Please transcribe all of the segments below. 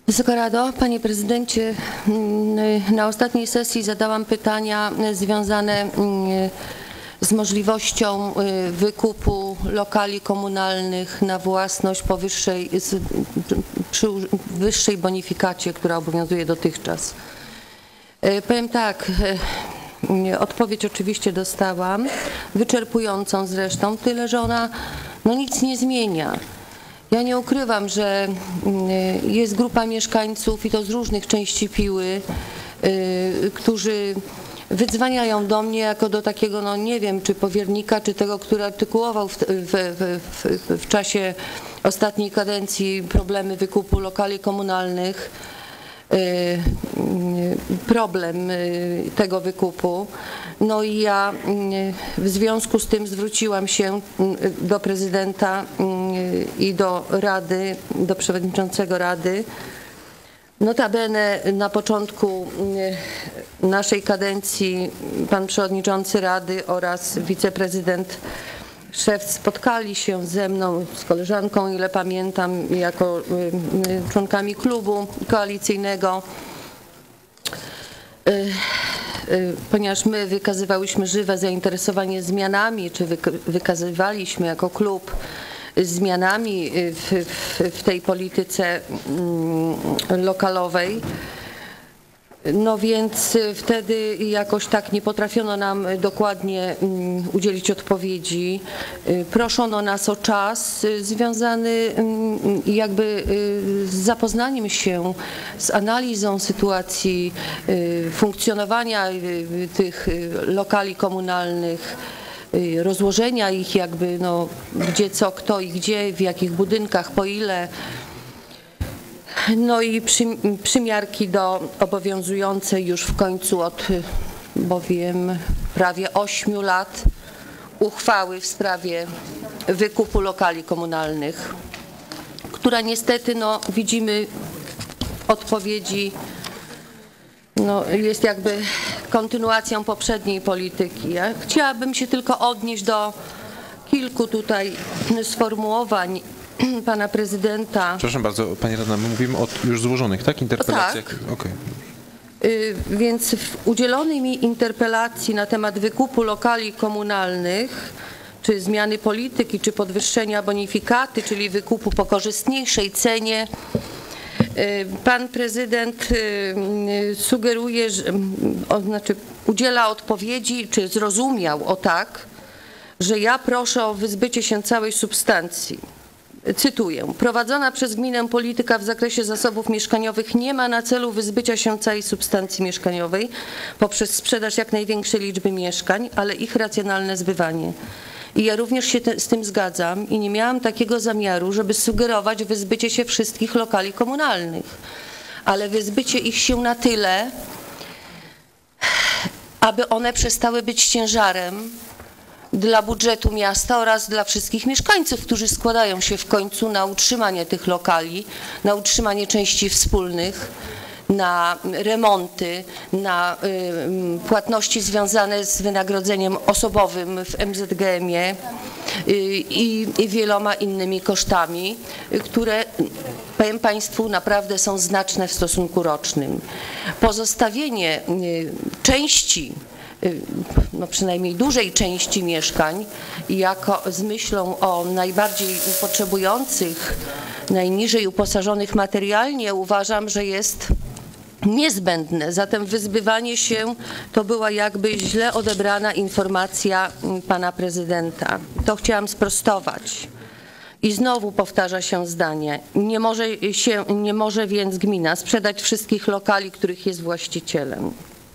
Wysoka Rado, Panie Prezydencie, na ostatniej sesji zadałam pytania związane z możliwością wykupu lokali komunalnych na własność przy wyższej bonifikacie, która obowiązuje dotychczas. Powiem tak, odpowiedź oczywiście dostałam, wyczerpującą zresztą, tyle że ona nic nie zmienia. Ja nie ukrywam, że jest grupa mieszkańców i to z różnych części Piły, którzy wydzwaniają do mnie jako do takiego, nie wiem, czy powiernika, czy tego, który artykułował w czasie ostatniej kadencji problemy wykupu lokali komunalnych, problem tego wykupu. No i ja w związku z tym zwróciłam się do prezydenta i do Rady, do przewodniczącego Rady. Notabene na początku naszej kadencji pan przewodniczący Rady oraz wiceprezydent Szewc spotkali się ze mną, z koleżanką, ile pamiętam, jako członkami klubu koalicyjnego, ponieważ my wykazywałyśmy żywe zainteresowanie zmianami, czy wykazywaliśmy jako klub zmianami w tej polityce lokalowej. No więc wtedy jakoś tak nie potrafiono nam dokładnie udzielić odpowiedzi. Proszono nas o czas związany jakby z zapoznaniem się z analizą sytuacji funkcjonowania tych lokali komunalnych, rozłożenia ich jakby, gdzie co, kto i gdzie, w jakich budynkach, po ile. No i przymiarki do obowiązującej już w końcu od bowiem prawie 8 lat uchwały w sprawie wykupu lokali komunalnych, która niestety, widzimy odpowiedzi, jest jakby kontynuacją poprzedniej polityki. Ja chciałabym się tylko odnieść do kilku tutaj sformułowań pana prezydenta. Przepraszam bardzo, pani radna, my mówimy o już złożonych, tak? Interpelacjach? Tak. Okay. Więc w udzielonej mi interpelacji na temat wykupu lokali komunalnych, czy zmiany polityki, czy podwyższenia bonifikaty, czyli wykupu po korzystniejszej cenie, pan prezydent sugeruje, udziela odpowiedzi, czy zrozumiał tak, że ja proszę o wyzbycie się całej substancji. Cytuję: prowadzona przez gminę polityka w zakresie zasobów mieszkaniowych nie ma na celu wyzbycia się całej substancji mieszkaniowej poprzez sprzedaż jak największej liczby mieszkań, ale ich racjonalne zbywanie. I ja również się z tym zgadzam i nie miałam takiego zamiaru, żeby sugerować wyzbycie się wszystkich lokali komunalnych, ale wyzbycie ich się na tyle, aby one przestały być ciężarem dla budżetu miasta oraz dla wszystkich mieszkańców, którzy składają się w końcu na utrzymanie tych lokali, na utrzymanie części wspólnych, na remonty, na płatności związane z wynagrodzeniem osobowym w MZGM-ie i wieloma innymi kosztami, które, powiem państwu, naprawdę są znaczne w stosunku rocznym. Pozostawienie części, przynajmniej dużej części mieszkań, z myślą o najbardziej potrzebujących, najniżej uposażonych materialnie, uważam, że jest niezbędne. Zatem wyzbywanie się to była jakby źle odebrana informacja pana prezydenta. To chciałam sprostować. I znowu powtarza się zdanie: nie może więc gmina sprzedać wszystkich lokali, których jest właścicielem.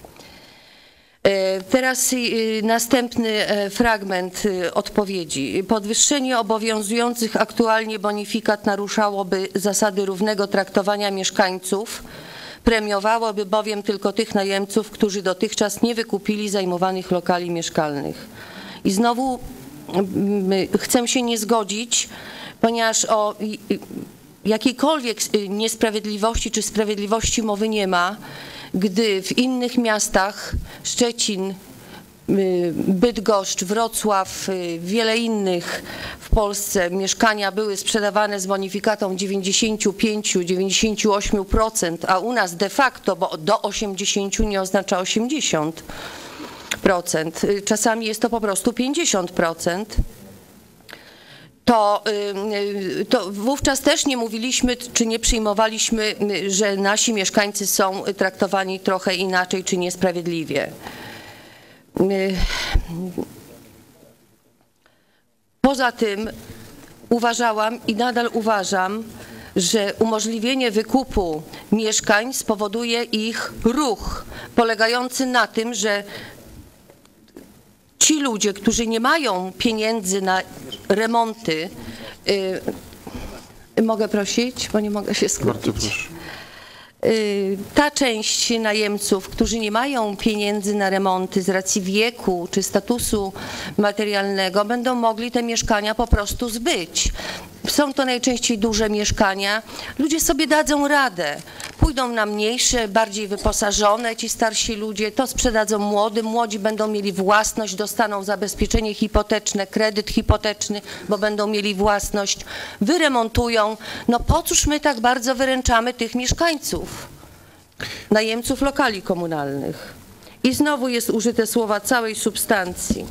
Teraz następny fragment odpowiedzi. Podwyższenie obowiązujących aktualnie bonifikat naruszałoby zasady równego traktowania mieszkańców, premiowałoby bowiem tylko tych najemców, którzy dotychczas nie wykupili zajmowanych lokali mieszkalnych. I znowu chcę się nie zgodzić, ponieważ o jakiejkolwiek niesprawiedliwości czy sprawiedliwości mowy nie ma, gdy w innych miastach, Szczecin, Bydgoszcz, Wrocław, wiele innych w Polsce mieszkania były sprzedawane z bonifikatą 95-98%, a u nas de facto, bo do 80 nie oznacza 80%, czasami jest to po prostu 50%. To wówczas też nie mówiliśmy, czy nie przyjmowaliśmy, że nasi mieszkańcy są traktowani trochę inaczej, czy niesprawiedliwie. Poza tym uważałam i nadal uważam, że umożliwienie wykupu mieszkań spowoduje ich ruch, polegający na tym, że ci ludzie, którzy nie mają pieniędzy na remonty, mogę prosić, bo nie mogę się skupić. Bardzo proszę. Ta część najemców, którzy nie mają pieniędzy na remonty z racji wieku czy statusu materialnego, będą mogli te mieszkania po prostu zbyć. Są to najczęściej duże mieszkania. Ludzie sobie dadzą radę. Pójdą na mniejsze, bardziej wyposażone, ci starsi ludzie, to sprzedadzą młodym. Młodzi będą mieli własność, dostaną zabezpieczenie hipoteczne, kredyt hipoteczny, bo będą mieli własność. Wyremontują. No po cóż my tak bardzo wyręczamy tych mieszkańców, najemców lokali komunalnych? I znowu jest użyte słowa całej substancji.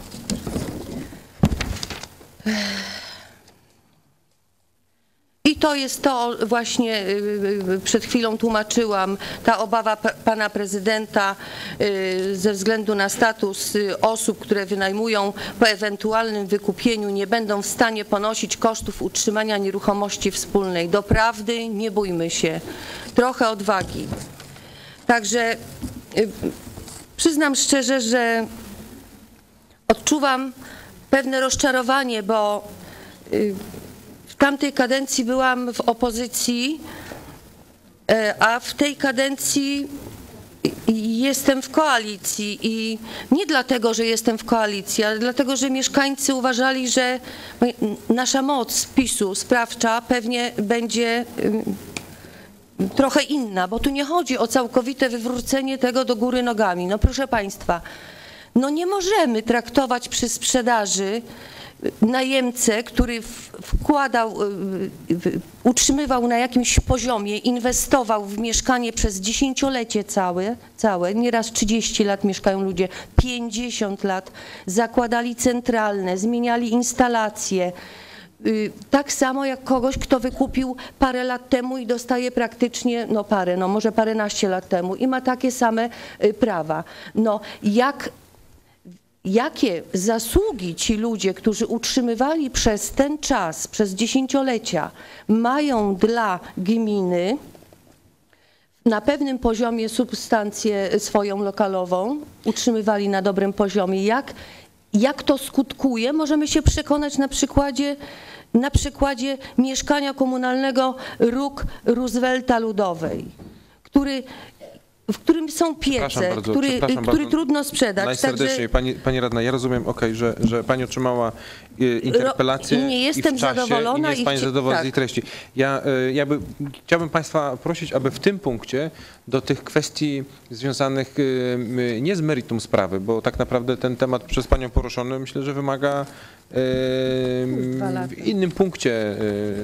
I to jest to właśnie, przed chwilą tłumaczyłam, ta obawa pana prezydenta ze względu na status osób, które wynajmują po ewentualnym wykupieniu, nie będą w stanie ponosić kosztów utrzymania nieruchomości wspólnej. Doprawdy nie bójmy się, trochę odwagi. Także przyznam szczerze, że odczuwam pewne rozczarowanie, bo w tamtej kadencji byłam w opozycji, a w tej kadencji jestem w koalicji i nie dlatego, że jestem w koalicji, ale dlatego, że mieszkańcy uważali, że nasza moc PiS-u sprawcza pewnie będzie trochę inna, bo tu nie chodzi o całkowite wywrócenie tego do góry nogami. No proszę państwa, no nie możemy traktować przy sprzedaży najemcę, który wkładał, utrzymywał na jakimś poziomie, inwestował w mieszkanie przez dziesięciolecie całe, nieraz 30 lat mieszkają ludzie, 50 lat, zakładali centralne, zmieniali instalacje. Tak samo jak kogoś, kto wykupił parę lat temu i dostaje praktycznie, może paręnaście lat temu i ma takie same prawa. No jakie zasługi ci ludzie, którzy utrzymywali przez ten czas, przez dziesięciolecia, mają dla gminy na pewnym poziomie substancję swoją lokalową, utrzymywali na dobrym poziomie. Jak to skutkuje, możemy się przekonać na przykładzie mieszkania komunalnego Róg Roosevelta Ludowej, w którym są piece, który trudno sprzedać. Najserdeczniej, pani radna, ja rozumiem, że pani otrzymała interpelację i nie jestem zadowolona. Nie jest pani zadowolona z jej treści. Chciałbym państwa prosić, aby w tym punkcie do tych kwestii związanych nie z meritum sprawy, bo tak naprawdę ten temat przez panią poruszony, myślę, że wymaga w innym punkcie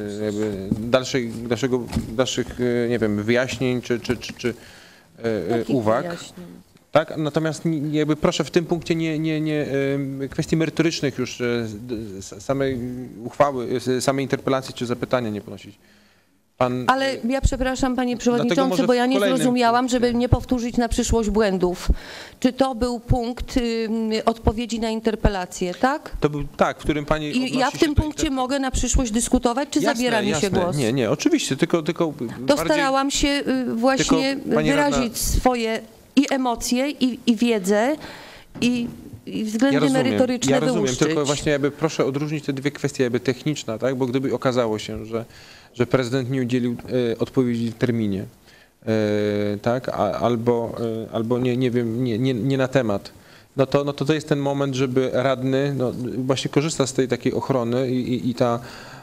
dalszych, nie wiem, wyjaśnień czy uwag. Tak? Natomiast proszę w tym punkcie nie kwestii merytorycznych już samej uchwały, samej interpelacji czy zapytania nie ponosić. Ale ja przepraszam, panie przewodniczący, bo ja nie zrozumiałam, żeby nie powtórzyć na przyszłość błędów. Czy to był punkt odpowiedzi na interpelację, tak? To był, tak, w którym pani I ja w tym punkcie mogę na przyszłość dyskutować, czy zabiera mi się głos? Nie, oczywiście, tylko to bardziej... starałam się właśnie wyrazić swoje i emocje, i wiedzę, i względy merytoryczne wyłuszczyć. Tylko właśnie proszę odróżnić te dwie kwestie techniczne, tak? Bo gdyby okazało się, że prezydent nie udzielił odpowiedzi w terminie, tak? Albo nie wiem, nie na temat, no to jest ten moment, żeby radny właśnie korzysta z tej takiej ochrony i ta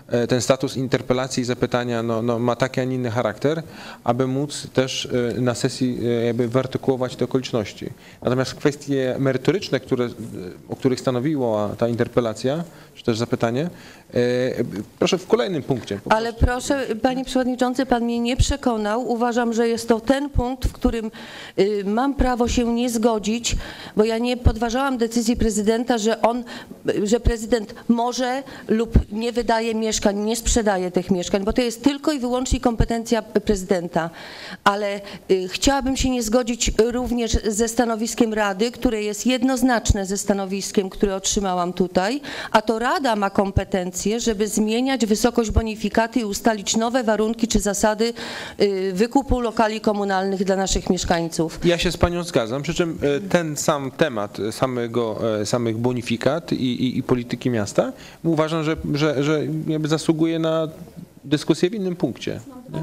ten status interpelacji i zapytania ma taki, a nie inny charakter, aby móc też na sesji jakby wyartykułować te okoliczności. Natomiast kwestie merytoryczne, o których stanowiła ta interpelacja, czy też zapytanie, proszę w kolejnym punkcie. Ale proszę, panie przewodniczący, pan mnie nie przekonał. Uważam, że jest to ten punkt, w którym mam prawo się nie zgodzić, bo ja nie podważałam decyzji prezydenta, że prezydent może lub nie wydaje mieszkań, nie sprzedaje tych mieszkań, bo to jest tylko i wyłącznie kompetencja prezydenta. Ale chciałabym się nie zgodzić również ze stanowiskiem Rady, które jest jednoznaczne ze stanowiskiem, które otrzymałam tutaj, a to Rada ma kompetencje, żeby zmieniać wysokość bonifikaty i ustalić nowe warunki czy zasady wykupu lokali komunalnych dla naszych mieszkańców. Ja się z panią zgadzam, przy czym ten sam temat samych bonifikat i polityki miasta uważam, że jakby zasługuje na dyskusję w innym punkcie.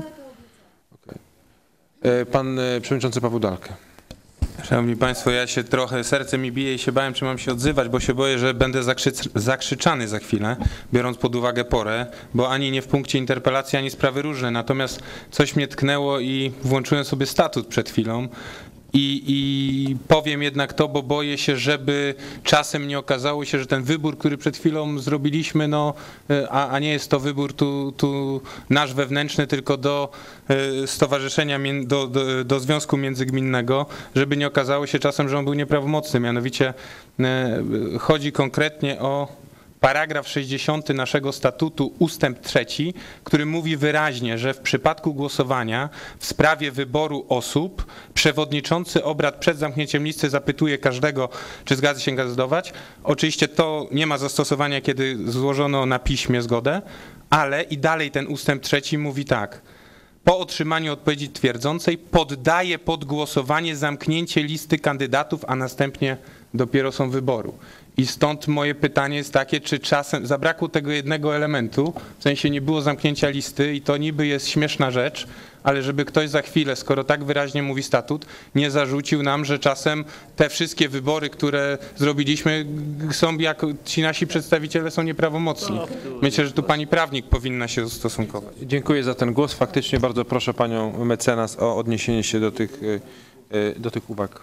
Okay. Pan przewodniczący Paweł Dalkę. Szanowni Państwo, ja się trochę, serce mi bije i się bałem, czy mam się odzywać, bo się boję, że będę zakrzyczany za chwilę, biorąc pod uwagę porę, bo ani nie w punkcie interpelacji, ani sprawy różne. Natomiast coś mnie tknęło i włączyłem sobie statut przed chwilą. I powiem jednak to, bo boję się, żeby czasem nie okazało się, że ten wybór, który przed chwilą zrobiliśmy, a nie jest to wybór tu nasz wewnętrzny, tylko do stowarzyszenia, do związku międzygminnego, żeby nie okazało się czasem, że on był nieprawomocny. Mianowicie chodzi konkretnie o paragraf 60 naszego statutu, ustęp 3, który mówi wyraźnie, że w przypadku głosowania w sprawie wyboru osób przewodniczący obrad przed zamknięciem listy zapytuje każdego, czy zgadza się kandydować. Oczywiście to nie ma zastosowania, kiedy złożono na piśmie zgodę, ale i dalej ten ustęp 3 mówi tak. Po otrzymaniu odpowiedzi twierdzącej poddaje pod głosowanie zamknięcie listy kandydatów, a następnie dopiero są wyboru. I stąd moje pytanie jest takie, czy czasem zabrakło tego jednego elementu, w sensie nie było zamknięcia listy i to niby jest śmieszna rzecz, ale żeby ktoś za chwilę, skoro tak wyraźnie mówi statut, nie zarzucił nam, że czasem te wszystkie wybory, które zrobiliśmy, są jak ci nasi przedstawiciele są nieprawomocni. Myślę, że tu pani prawnik powinna się ustosunkować. Dziękuję za ten głos. Faktycznie bardzo proszę panią mecenas o odniesienie się do tych uwag.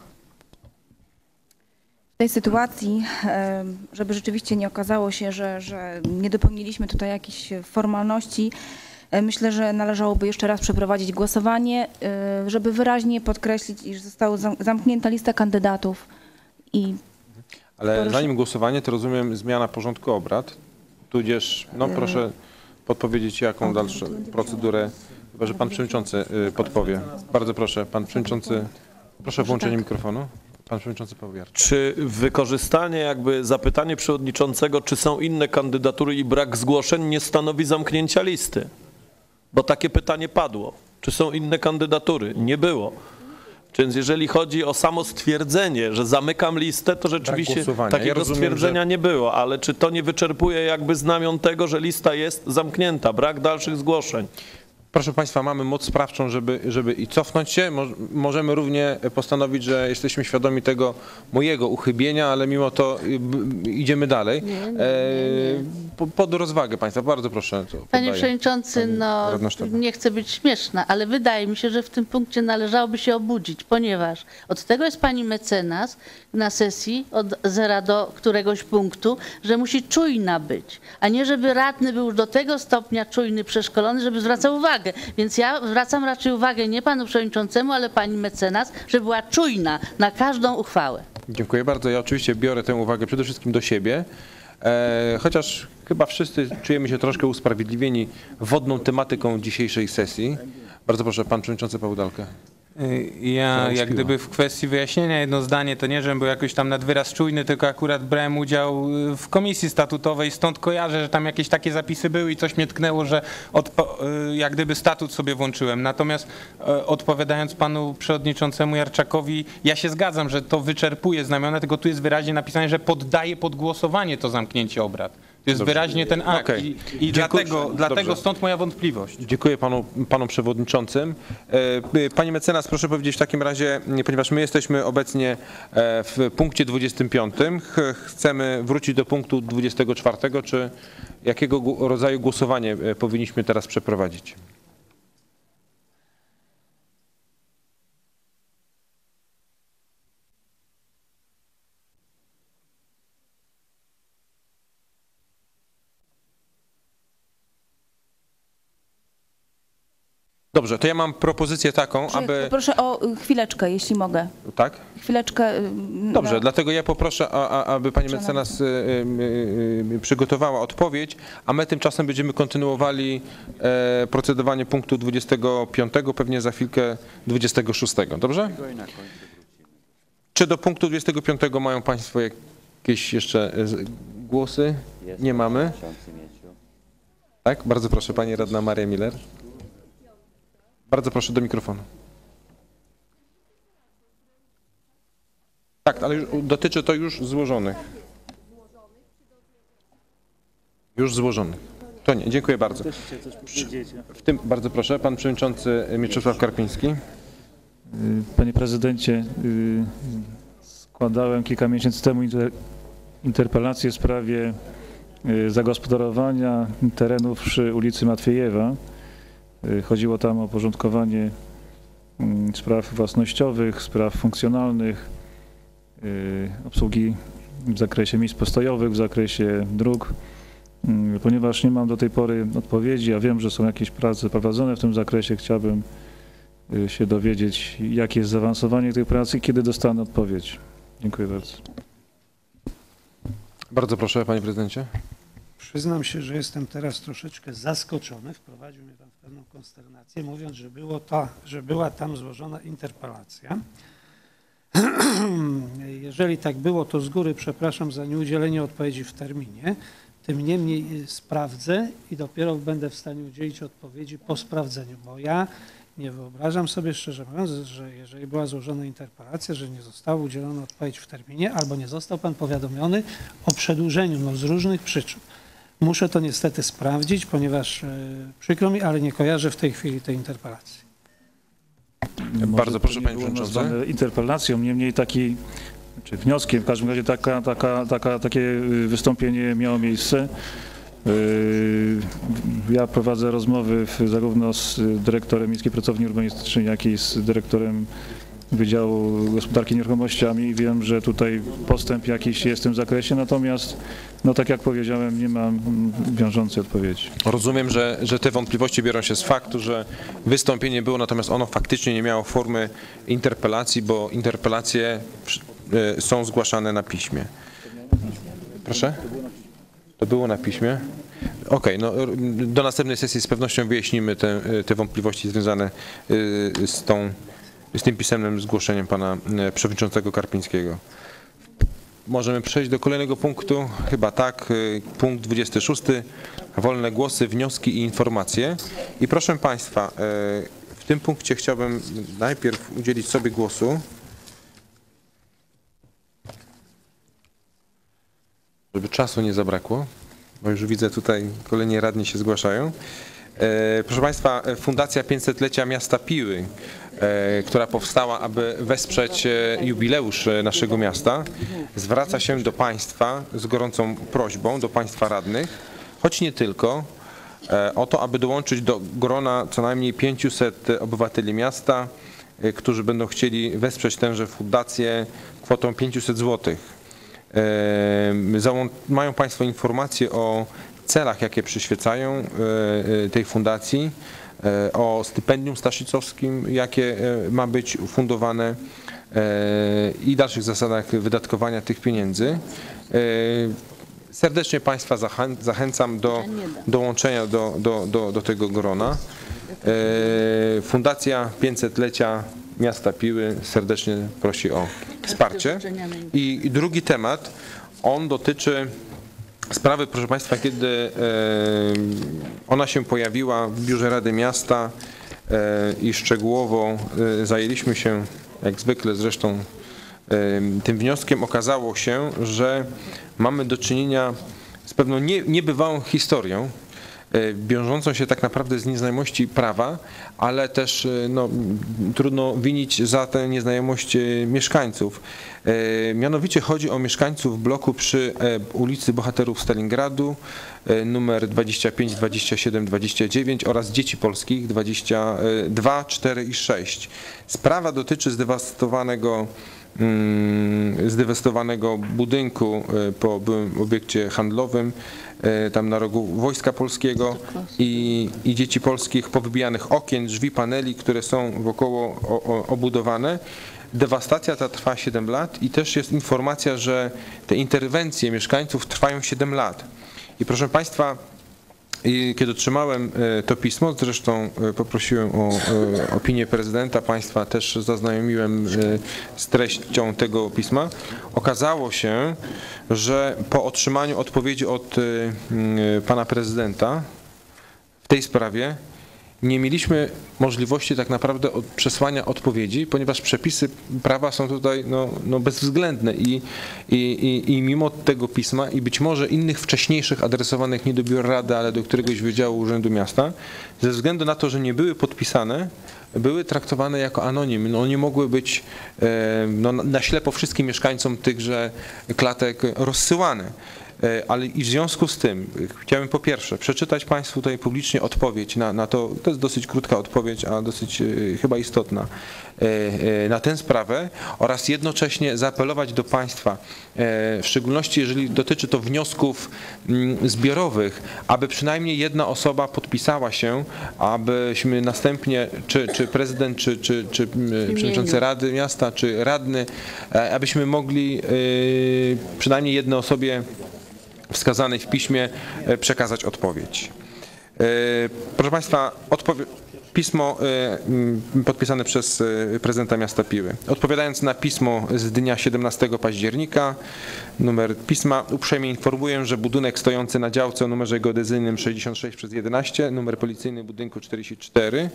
W tej sytuacji, żeby rzeczywiście nie okazało się, że nie dopełniliśmy tutaj jakichś formalności, myślę, że należałoby jeszcze raz przeprowadzić głosowanie, żeby wyraźnie podkreślić, iż została zamknięta lista kandydatów. Ale zanim głosowanie, to rozumiem zmiana porządku obrad, tudzież, proszę podpowiedzieć, jaką dalszą procedurę, chyba że pan przewodniczący podpowie. Bardzo proszę, pan przewodniczący, proszę o włączenie mikrofonu. Pan przewodniczący Paweł Jarczyk. Czy wykorzystanie zapytanie przewodniczącego, czy są inne kandydatury i brak zgłoszeń nie stanowi zamknięcia listy? Bo takie pytanie padło. Czy są inne kandydatury? Nie było. Więc jeżeli chodzi o samo stwierdzenie, że zamykam listę, to rzeczywiście takiego stwierdzenia nie było, ale czy to nie wyczerpuje znamion tego, że lista jest zamknięta, brak dalszych zgłoszeń? Proszę Państwa, mamy moc sprawczą, żeby i cofnąć się. Możemy równie postanowić, że jesteśmy świadomi tego mojego uchybienia, ale mimo to idziemy dalej. Pod rozwagę Państwa, bardzo proszę. Panie Przewodniczący, nie chcę być śmieszna, ale wydaje mi się, że w tym punkcie należałoby się obudzić, ponieważ od tego jest pani mecenas na sesji od 0 do któregoś punktu, że musi czujna być, a nie żeby radny był do tego stopnia czujny, przeszkolony, żeby zwracał uwagę. Więc ja zwracam raczej uwagę nie panu przewodniczącemu, ale pani mecenas, żeby była czujna na każdą uchwałę. Dziękuję bardzo. Ja oczywiście biorę tę uwagę przede wszystkim do siebie, chociaż chyba wszyscy czujemy się troszkę usprawiedliwieni wodną tematyką dzisiejszej sesji. Bardzo proszę, pan przewodniczący Paweł Dalkę. Ja jak gdyby w kwestii wyjaśnienia jedno zdanie, to nie, żebym był jakoś tam nad wyraz czujny, tylko akurat brałem udział w komisji statutowej, stąd kojarzę, że tam jakieś takie zapisy były i coś mnie tknęło, że jak gdyby statut sobie włączyłem. Natomiast odpowiadając panu przewodniczącemu Jarczakowi, ja się zgadzam, że to wyczerpuje znamiona, tylko tu jest wyraźnie napisane, że poddaje pod głosowanie to zamknięcie obrad. To jest Dobrze. wyraźnie ten akt Okej. i dlatego Dobrze. stąd moja wątpliwość. Dziękuję panom przewodniczącym. Pani mecenas, proszę powiedzieć w takim razie, ponieważ my jesteśmy obecnie w punkcie 25, chcemy wrócić do punktu 24, czy jakiego rodzaju głosowanie powinniśmy teraz przeprowadzić? Dobrze, to ja mam propozycję taką, aby... Proszę o chwileczkę, jeśli mogę. Tak? Chwileczkę. Dobrze, dlatego ja poproszę, aby pani mecenas przygotowała odpowiedź, a my tymczasem będziemy kontynuowali procedowanie punktu 25, pewnie za chwilkę 26. Dobrze? Czy do punktu 25 mają państwo jakieś jeszcze głosy? Nie mamy. Tak? Bardzo proszę, pani radna Maria Miller. Bardzo proszę do mikrofonu. Tak, ale dotyczy to już złożonych. Już złożonych. To nie, dziękuję bardzo. W tym, bardzo proszę, pan przewodniczący Mieczysław Karpiński. Panie prezydencie, składałem kilka miesięcy temu interpelację w sprawie zagospodarowania terenów przy ulicy Matwiejewa. Chodziło tam o porządkowanie spraw własnościowych, spraw funkcjonalnych, obsługi w zakresie miejsc postojowych, w zakresie dróg. Ponieważ nie mam do tej pory odpowiedzi, a wiem, że są jakieś prace prowadzone w tym zakresie, chciałbym się dowiedzieć, jakie jest zaawansowanie tej pracy i kiedy dostanę odpowiedź. Dziękuję bardzo. Bardzo proszę, panie prezydencie. Przyznam się, że jestem teraz troszeczkę zaskoczony. Wprowadził mnie pan w pewną konsternację, mówiąc, że była tam złożona interpelacja. Jeżeli tak było, to z góry przepraszam za nieudzielenie odpowiedzi w terminie. Tym niemniej sprawdzę i dopiero będę w stanie udzielić odpowiedzi po sprawdzeniu, bo ja nie wyobrażam sobie, szczerze mówiąc, że jeżeli była złożona interpelacja, że nie została udzielona odpowiedź w terminie albo nie został pan powiadomiony o przedłużeniu, z różnych przyczyn. Muszę to niestety sprawdzić, ponieważ przykro mi, ale nie kojarzę w tej chwili tej interpelacji. Bardzo proszę, panie przewodniczący. Interpelacją, niemniej czy wnioskiem, w każdym razie takie wystąpienie miało miejsce. Ja prowadzę rozmowy zarówno z dyrektorem Miejskiej Pracowni Urbanistycznej, jak i z dyrektorem Wydziału Gospodarki Nieruchomościami i wiem, że tutaj postęp jakiś jest w tym zakresie, natomiast tak jak powiedziałem, nie mam wiążącej odpowiedzi. Rozumiem, że te wątpliwości biorą się z faktu, że wystąpienie było, natomiast ono faktycznie nie miało formy interpelacji, bo interpelacje są zgłaszane na piśmie. Proszę? To było na piśmie? Okej, do następnej sesji z pewnością wyjaśnimy te wątpliwości związane z tym pisemnym zgłoszeniem pana przewodniczącego Karpińskiego. Możemy przejść do kolejnego punktu, chyba tak, punkt 26, wolne głosy, wnioski i informacje. I proszę państwa, w tym punkcie chciałbym najpierw udzielić sobie głosu, żeby czasu nie zabrakło, bo już widzę tutaj kolejni radni się zgłaszają. Proszę państwa, Fundacja 500-lecia Miasta Piły, która powstała, aby wesprzeć jubileusz naszego miasta, zwraca się do państwa z gorącą prośbą, do państwa radnych, choć nie tylko, o to, aby dołączyć do grona co najmniej 500 obywateli miasta, którzy będą chcieli wesprzeć tęże fundację kwotą 500 zł. Mają państwo informacje o celach, jakie przyświecają tej fundacji, o stypendium staszycowskim, jakie ma być ufundowane i dalszych zasadach wydatkowania tych pieniędzy. Serdecznie państwa zachęcam do dołączenia do tego grona. Fundacja 500-lecia Miasta Piły serdecznie prosi o wsparcie. I drugi temat, on dotyczy sprawy, proszę państwa, kiedy ona się pojawiła w Biurze Rady Miasta i szczegółowo zajęliśmy się, jak zwykle zresztą, tym wnioskiem. Okazało się, że mamy do czynienia z pewną niebywałą historią, wiążącą się tak naprawdę z nieznajomości prawa, ale też no, trudno winić za tę nieznajomość mieszkańców. Mianowicie chodzi o mieszkańców bloku przy ulicy Bohaterów Stalingradu, numer 25, 27, 29 oraz dzieci polskich 22, 4 i 6. Sprawa dotyczy zdewastowanego budynku po byłym obiekcie handlowym, tam na rogu Wojska Polskiego i dzieci polskich, powybijanych okien, drzwi, paneli, które są wokoło obudowane. Dewastacja ta trwa 7 lat i też jest informacja, że te interwencje mieszkańców trwają 7 lat. I proszę Państwa, kiedy otrzymałem to pismo, zresztą poprosiłem o opinię prezydenta, Państwa też zaznajomiłem z treścią tego pisma, okazało się, że po otrzymaniu odpowiedzi od pana prezydenta w tej sprawie nie mieliśmy możliwości tak naprawdę przesłania odpowiedzi, ponieważ przepisy prawa są tutaj no bezwzględne i mimo tego pisma i być może innych wcześniejszych adresowanych nie do biura rady, ale do któregoś wydziału Urzędu Miasta, ze względu na to, że nie były podpisane, były traktowane jako anonim. No, nie mogły być na ślepo wszystkim mieszkańcom tychże klatek rozsyłane. Ale i w związku z tym chciałem po pierwsze przeczytać Państwu tutaj publicznie odpowiedź na to jest dosyć krótka odpowiedź, a dosyć chyba istotna, na tę sprawę oraz jednocześnie zaapelować do Państwa, w szczególności jeżeli dotyczy to wniosków zbiorowych, aby przynajmniej jedna osoba podpisała się, abyśmy następnie, czy prezydent, czy przewodniczący Rady Miasta, czy radny, abyśmy mogli przynajmniej jednej osobie wskazanej w piśmie przekazać odpowiedź. Proszę Państwa, pismo podpisane przez prezydenta miasta Piły. Odpowiadając na pismo z dnia 17 października, numer pisma, uprzejmie informuję, że budynek stojący na działce o numerze geodezyjnym 66/11, numer policyjny budynku 44,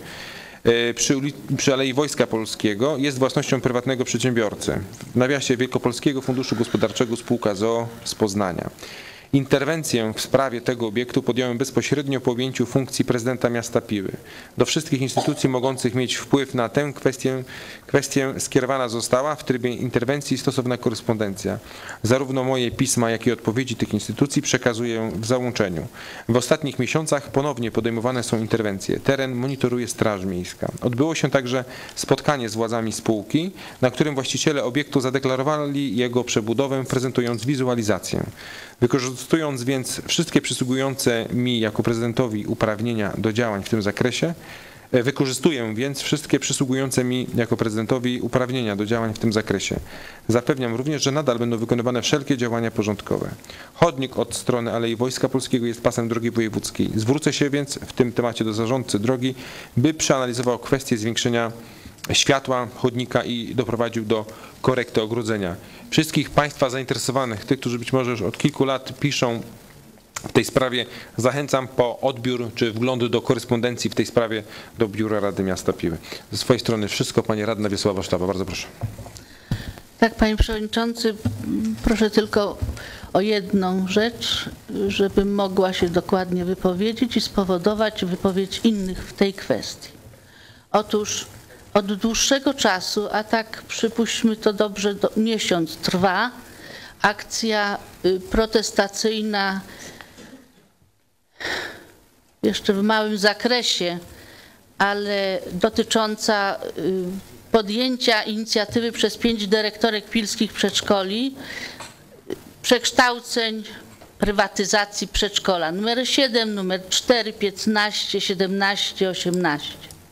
przy Alei Wojska Polskiego jest własnością prywatnego przedsiębiorcy, w nawiasie Wielkopolskiego Funduszu Gospodarczego spółka z.o.o. z Poznania. Interwencję w sprawie tego obiektu podjąłem bezpośrednio po objęciu funkcji prezydenta miasta Piły. Do wszystkich instytucji mogących mieć wpływ na tę kwestię skierowana została w trybie interwencji stosowna korespondencja. Zarówno moje pisma, jak i odpowiedzi tych instytucji przekazuję w załączeniu. W ostatnich miesiącach ponownie podejmowane są interwencje. Teren monitoruje Straż Miejska. Odbyło się także spotkanie z władzami spółki, na którym właściciele obiektu zadeklarowali jego przebudowę, prezentując wizualizację. Wykorzystując więc wszystkie przysługujące mi jako prezydentowi uprawnienia do działań w tym zakresie, Zapewniam również, że nadal będą wykonywane wszelkie działania porządkowe. Chodnik od strony Alei Wojska Polskiego jest pasem drogi wojewódzkiej. Zwrócę się więc w tym temacie do zarządcy drogi, by przeanalizował kwestię zwiększenia światła chodnika i doprowadził do korekty ogrodzenia. Wszystkich Państwa zainteresowanych, tych, którzy być może już od kilku lat piszą w tej sprawie, zachęcam po odbiór czy wgląd do korespondencji w tej sprawie do Biura Rady Miasta Piły. Ze swojej strony wszystko. Pani Radna Wiesława Sztaba, bardzo proszę. Tak, Panie Przewodniczący, proszę tylko o jedną rzecz, żebym mogła się dokładnie wypowiedzieć i spowodować wypowiedź innych w tej kwestii. Otóż od dłuższego czasu, a tak przypuśćmy to dobrze, miesiąc trwa akcja protestacyjna jeszcze w małym zakresie, ale dotycząca podjęcia inicjatywy przez 5 dyrektorek pilskich przedszkoli przekształceń, prywatyzacji przedszkola numer 7, numer 4, 15, 17, 18.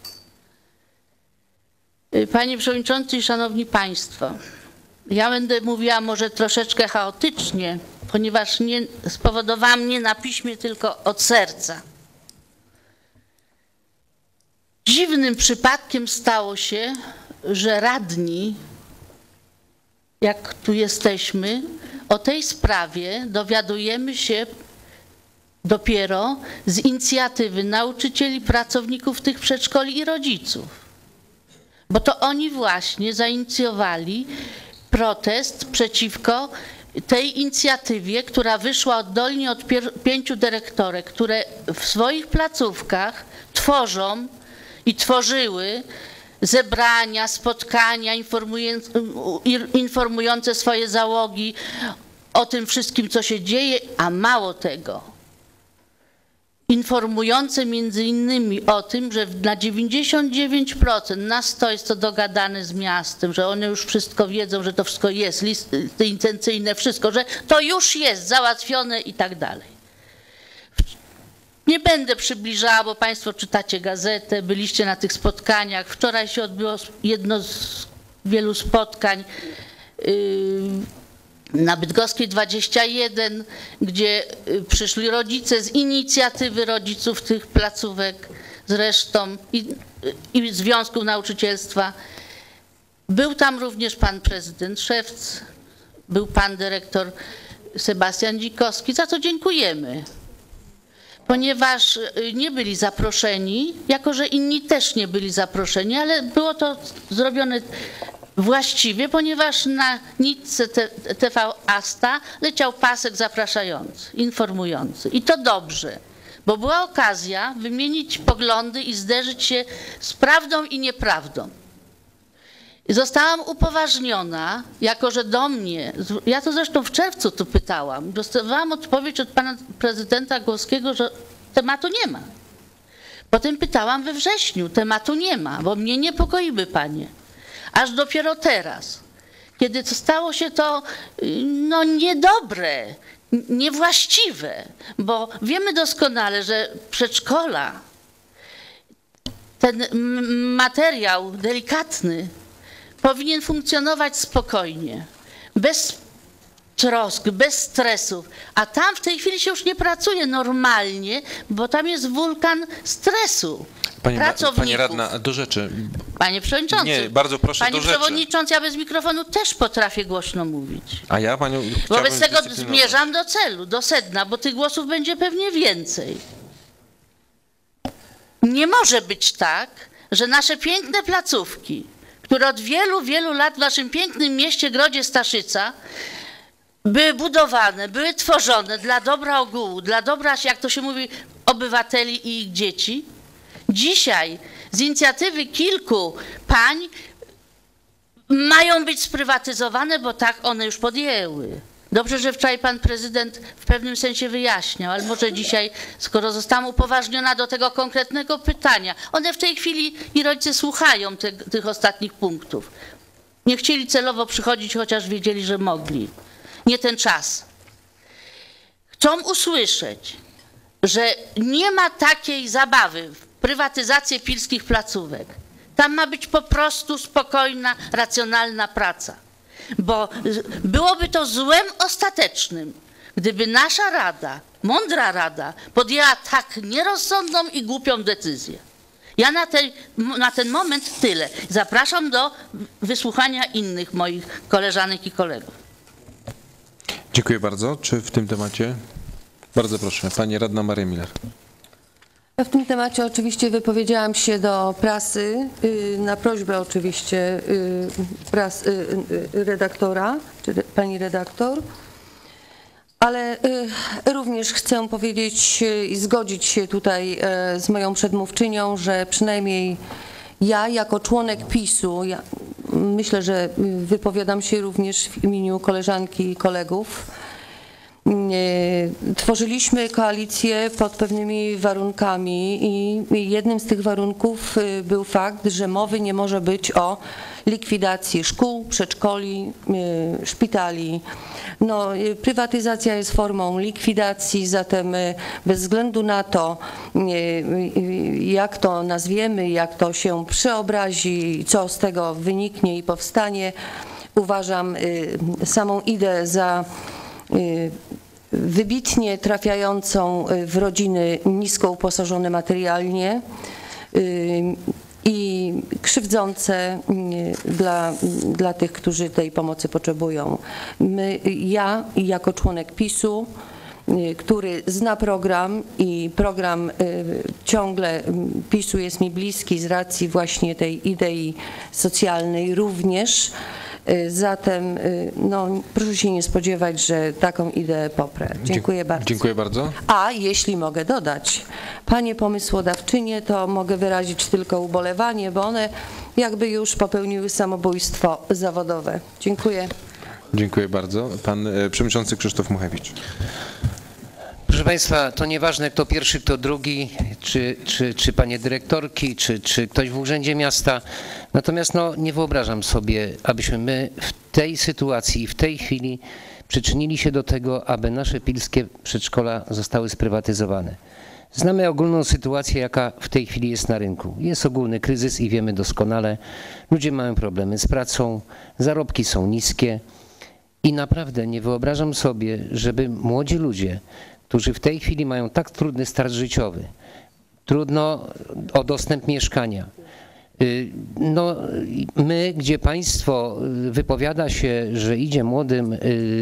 Panie Przewodniczący i Szanowni Państwo, ja będę mówiła może troszeczkę chaotycznie, ponieważ spowodowałam nie na piśmie, tylko od serca. Dziwnym przypadkiem stało się, że radni, jak tu jesteśmy, o tej sprawie dowiadujemy się dopiero z inicjatywy nauczycieli, pracowników tych przedszkoli i rodziców. Bo to oni właśnie zainicjowali protest przeciwko tej inicjatywie, która wyszła oddolnie od 5 dyrektorek, które w swoich placówkach tworzą i tworzyły zebrania, spotkania informujące swoje załogi o tym wszystkim, co się dzieje, a mało tego, informujące między innymi o tym, że na 99% na 100 jest to dogadane z miastem, że one już wszystko wiedzą, że to wszystko jest, listy intencyjne, wszystko, że to już jest załatwione i tak dalej. Nie będę przybliżała, bo Państwo czytacie gazetę, byliście na tych spotkaniach. Wczoraj się odbyło jedno z wielu spotkań na Bydgoskiej 21, gdzie przyszli rodzice z inicjatywy rodziców tych placówek zresztą i Związku Nauczycielstwa. Był tam również pan prezydent Szewc, był pan dyrektor Sebastian Dzikowski, za co dziękujemy, ponieważ nie byli zaproszeni, jako że inni też nie byli zaproszeni, ale było to zrobione właściwie, ponieważ na nitce TV Asta leciał pasek zapraszający, informujący. I to dobrze, bo była okazja wymienić poglądy i zderzyć się z prawdą i nieprawdą. Zostałam upoważniona, jako że do mnie, ja to zresztą w czerwcu tu pytałam, dostawałam odpowiedź od pana prezydenta Głowskiego, że tematu nie ma. Potem pytałam we wrześniu, tematu nie ma, bo mnie niepokoiły panie. Aż dopiero teraz, kiedy stało się to no, niedobre, niewłaściwe, bo wiemy doskonale, że przedszkola, ten materiał delikatny powinien funkcjonować spokojnie, bez trosk, bez stresów, a tam w tej chwili się już nie pracuje normalnie, bo tam jest wulkan stresu. Pani radna, do rzeczy. Panie przewodniczący. Nie, bardzo proszę, Panie do rzeczy. przewodniczący, ja bez mikrofonu też potrafię głośno mówić. A ja panią Wobec tego dyscyplinować. zmierzam do celu, do sedna, bo tych głosów będzie pewnie więcej. Nie może być tak, że nasze piękne placówki, które od wielu, wielu lat w naszym pięknym mieście Grodzie Staszyca były budowane, były tworzone dla dobra ogółu, dla dobra, jak to się mówi, obywateli i ich dzieci. Dzisiaj z inicjatywy kilku pań mają być sprywatyzowane, bo tak one już podjęły. Dobrze, że wczoraj pan prezydent w pewnym sensie wyjaśniał, ale może dzisiaj, skoro zostałam upoważniona do tego konkretnego pytania, one w tej chwili i rodzice słuchają tych ostatnich punktów. Nie chcieli celowo przychodzić, chociaż wiedzieli, że mogli. Nie ten czas. Chcą usłyszeć, że nie ma takiej zabawy w prywatyzację pilskich placówek. Tam ma być po prostu spokojna, racjonalna praca. Bo byłoby to złem ostatecznym, gdyby nasza rada, mądra rada, podjęła tak nierozsądną i głupią decyzję. Ja na ten moment tyle. Zapraszam do wysłuchania innych moich koleżanek i kolegów. Dziękuję bardzo. Czy w tym temacie? Bardzo proszę, pani radna Maria Miller. Ja w tym temacie oczywiście wypowiedziałam się do prasy, na prośbę oczywiście redaktora, czy pani redaktor, ale również chcę powiedzieć i zgodzić się tutaj z moją przedmówczynią, że przynajmniej ja jako członek PiS-u, myślę, że wypowiadam się również w imieniu koleżanki i kolegów, tworzyliśmy koalicję pod pewnymi warunkami i jednym z tych warunków był fakt, że mowy nie może być o likwidacji szkół, przedszkoli, szpitali. No, prywatyzacja jest formą likwidacji, zatem bez względu na to, jak to nazwiemy, jak to się przeobrazi, co z tego wyniknie i powstanie, uważam samą ideę za wybitnie trafiającą w rodziny nisko uposażone materialnie i krzywdzące dla tych, którzy tej pomocy potrzebują. Ja jako członek PiS-u, który zna program i program ciągle PiS-u jest mi bliski z racji właśnie tej idei socjalnej również, Zatem no, proszę się nie spodziewać, że taką ideę poprę. Dziękuję bardzo. Dziękuję bardzo. A jeśli mogę dodać, panie pomysłodawczynie, to mogę wyrazić tylko ubolewanie, bo one jakby już popełniły samobójstwo zawodowe. Dziękuję. Dziękuję bardzo. Pan przewodniczący Krzysztof Muchewicz. Proszę Państwa, to nieważne kto pierwszy, kto drugi, czy panie dyrektorki, czy ktoś w urzędzie miasta. Natomiast no, nie wyobrażam sobie, abyśmy my w tej sytuacji, w tej chwili przyczynili się do tego, aby nasze pilskie przedszkola zostały sprywatyzowane. Znamy ogólną sytuację, jaka w tej chwili jest na rynku. Jest ogólny kryzys i wiemy doskonale, ludzie mają problemy z pracą, zarobki są niskie i naprawdę nie wyobrażam sobie, żeby młodzi ludzie, którzy w tej chwili mają tak trudny start życiowy, trudno o dostęp mieszkania. No, my, gdzie państwo wypowiada się, że idzie młodym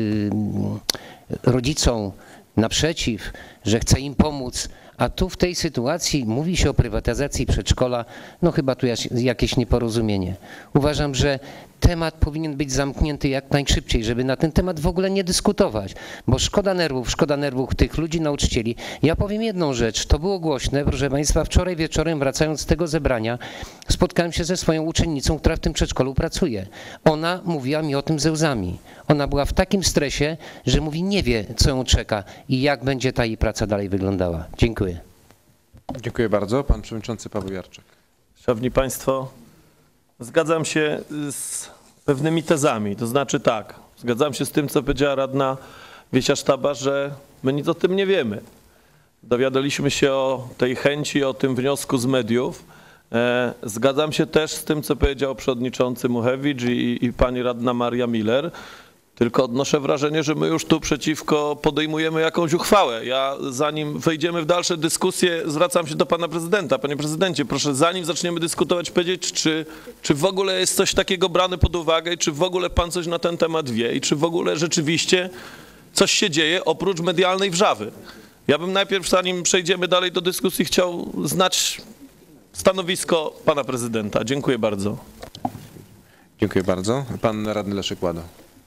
rodzicom naprzeciw, że chce im pomóc, a tu w tej sytuacji mówi się o prywatyzacji przedszkola, no chyba tu jakieś nieporozumienie. Uważam, że temat powinien być zamknięty jak najszybciej, żeby na ten temat w ogóle nie dyskutować, bo szkoda nerwów tych ludzi, nauczycieli. Ja powiem jedną rzecz, to było głośne, proszę Państwa, wczoraj wieczorem wracając z tego zebrania, spotkałem się ze swoją uczennicą, która w tym przedszkolu pracuje. Ona mówiła mi o tym ze łzami. Ona była w takim stresie, że mówi, nie wie, co ją czeka i jak będzie ta jej praca dalej wyglądała. Dziękuję. Dziękuję bardzo. Pan przewodniczący Paweł Jarczyk. Szanowni Państwo, zgadzam się z pewnymi tezami, to znaczy tak, zgadzam się z tym, co powiedziała radna Wiesia-Sztaba, że my nic o tym nie wiemy. Dowiadaliśmy się o tej chęci, o tym wniosku z mediów. Zgadzam się też z tym, co powiedział przewodniczący Muchewicz i pani radna Maria Miller. Tylko odnoszę wrażenie, że my już tu przeciwko podejmujemy jakąś uchwałę. Ja zanim wejdziemy w dalsze dyskusje, zwracam się do pana prezydenta. Panie prezydencie, proszę, zanim zaczniemy dyskutować, powiedzieć, czy w ogóle jest coś takiego brane pod uwagę i czy w ogóle pan coś na ten temat wie i czy w ogóle rzeczywiście coś się dzieje oprócz medialnej wrzawy. Ja bym najpierw, zanim przejdziemy dalej do dyskusji, chciał znać stanowisko pana prezydenta. Dziękuję bardzo. Dziękuję bardzo. Pan radny Leszek Łado.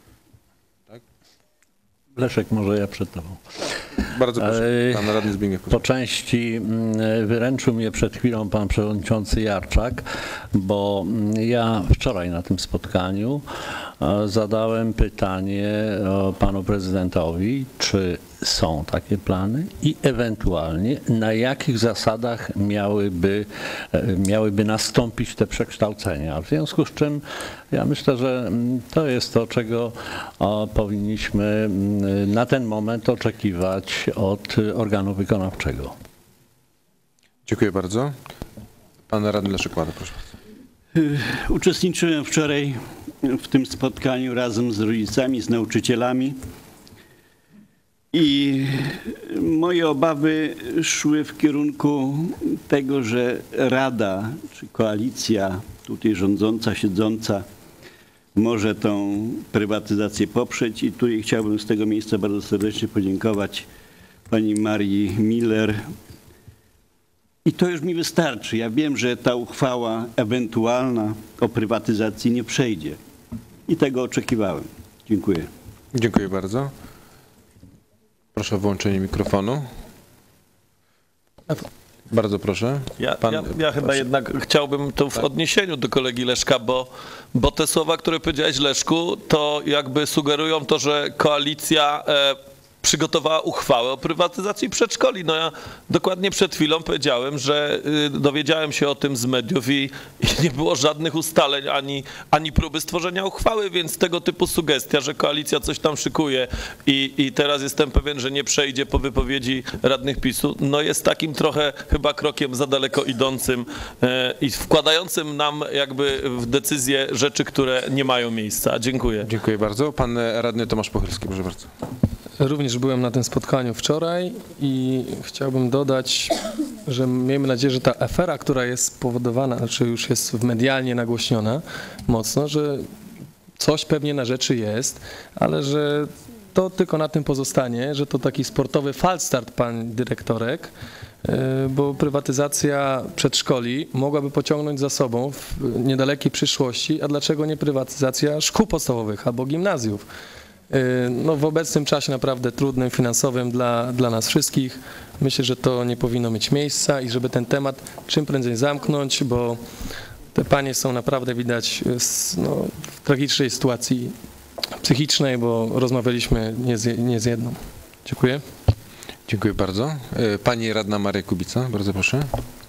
Leszek, może ja przed tobą. Bardzo proszę, pan radny Zbigniew. Po części wyręczył mnie przed chwilą pan przewodniczący Jarczak, bo ja wczoraj na tym spotkaniu zadałem pytanie panu prezydentowi, czy są takie plany i ewentualnie na jakich zasadach miałyby nastąpić te przekształcenia. W związku z czym ja myślę, że to jest to, czego powinniśmy na ten moment oczekiwać od organu wykonawczego. Dziękuję bardzo. Pan radny Leszek Łado, proszę bardzo. Uczestniczyłem wczoraj w tym spotkaniu razem z rodzicami, z nauczycielami i moje obawy szły w kierunku tego, że Rada czy koalicja tutaj rządząca, siedząca może tą prywatyzację poprzeć i tutaj chciałbym z tego miejsca bardzo serdecznie podziękować pani Marii Miller. I to już mi wystarczy. Ja wiem, że ta uchwała ewentualna o prywatyzacji nie przejdzie. I tego oczekiwałem. Dziękuję. Dziękuję bardzo. Proszę o włączenie mikrofonu. Bardzo proszę. Ja chyba jednak chciałbym to w odniesieniu do kolegi Leszka, bo te słowa, które powiedziałeś, Leszku, to jakby sugerują to, że koalicja przygotowała uchwałę o prywatyzacji przedszkoli. No ja dokładnie przed chwilą powiedziałem, że dowiedziałem się o tym z mediów i nie było żadnych ustaleń ani próby stworzenia uchwały, więc tego typu sugestia, że koalicja coś tam szykuje i teraz jestem pewien, że nie przejdzie po wypowiedzi radnych PiS-u, no jest takim trochę chyba krokiem za daleko idącym i wkładającym nam jakby w decyzję rzeczy, które nie mają miejsca. Dziękuję. Dziękuję bardzo. Pan radny Tomasz Pochylski, proszę bardzo. Również byłem na tym spotkaniu wczoraj i chciałbym dodać, że miejmy nadzieję, że ta afera, która jest spowodowana, znaczy już jest medialnie nagłośniona mocno, że coś pewnie na rzeczy jest, ale że to tylko na tym pozostanie, że to taki sportowy falstart pani dyrektorek, bo prywatyzacja przedszkoli mogłaby pociągnąć za sobą w niedalekiej przyszłości, a dlaczego nie prywatyzacja szkół podstawowych albo gimnazjów? No, w obecnym czasie naprawdę trudnym, finansowym dla nas wszystkich, myślę, że to nie powinno mieć miejsca i żeby ten temat czym prędzej zamknąć, bo te panie są naprawdę widać w tragicznej sytuacji psychicznej, bo rozmawialiśmy nie z jedną. Dziękuję. Dziękuję bardzo. Pani radna Maria Kubica, bardzo proszę.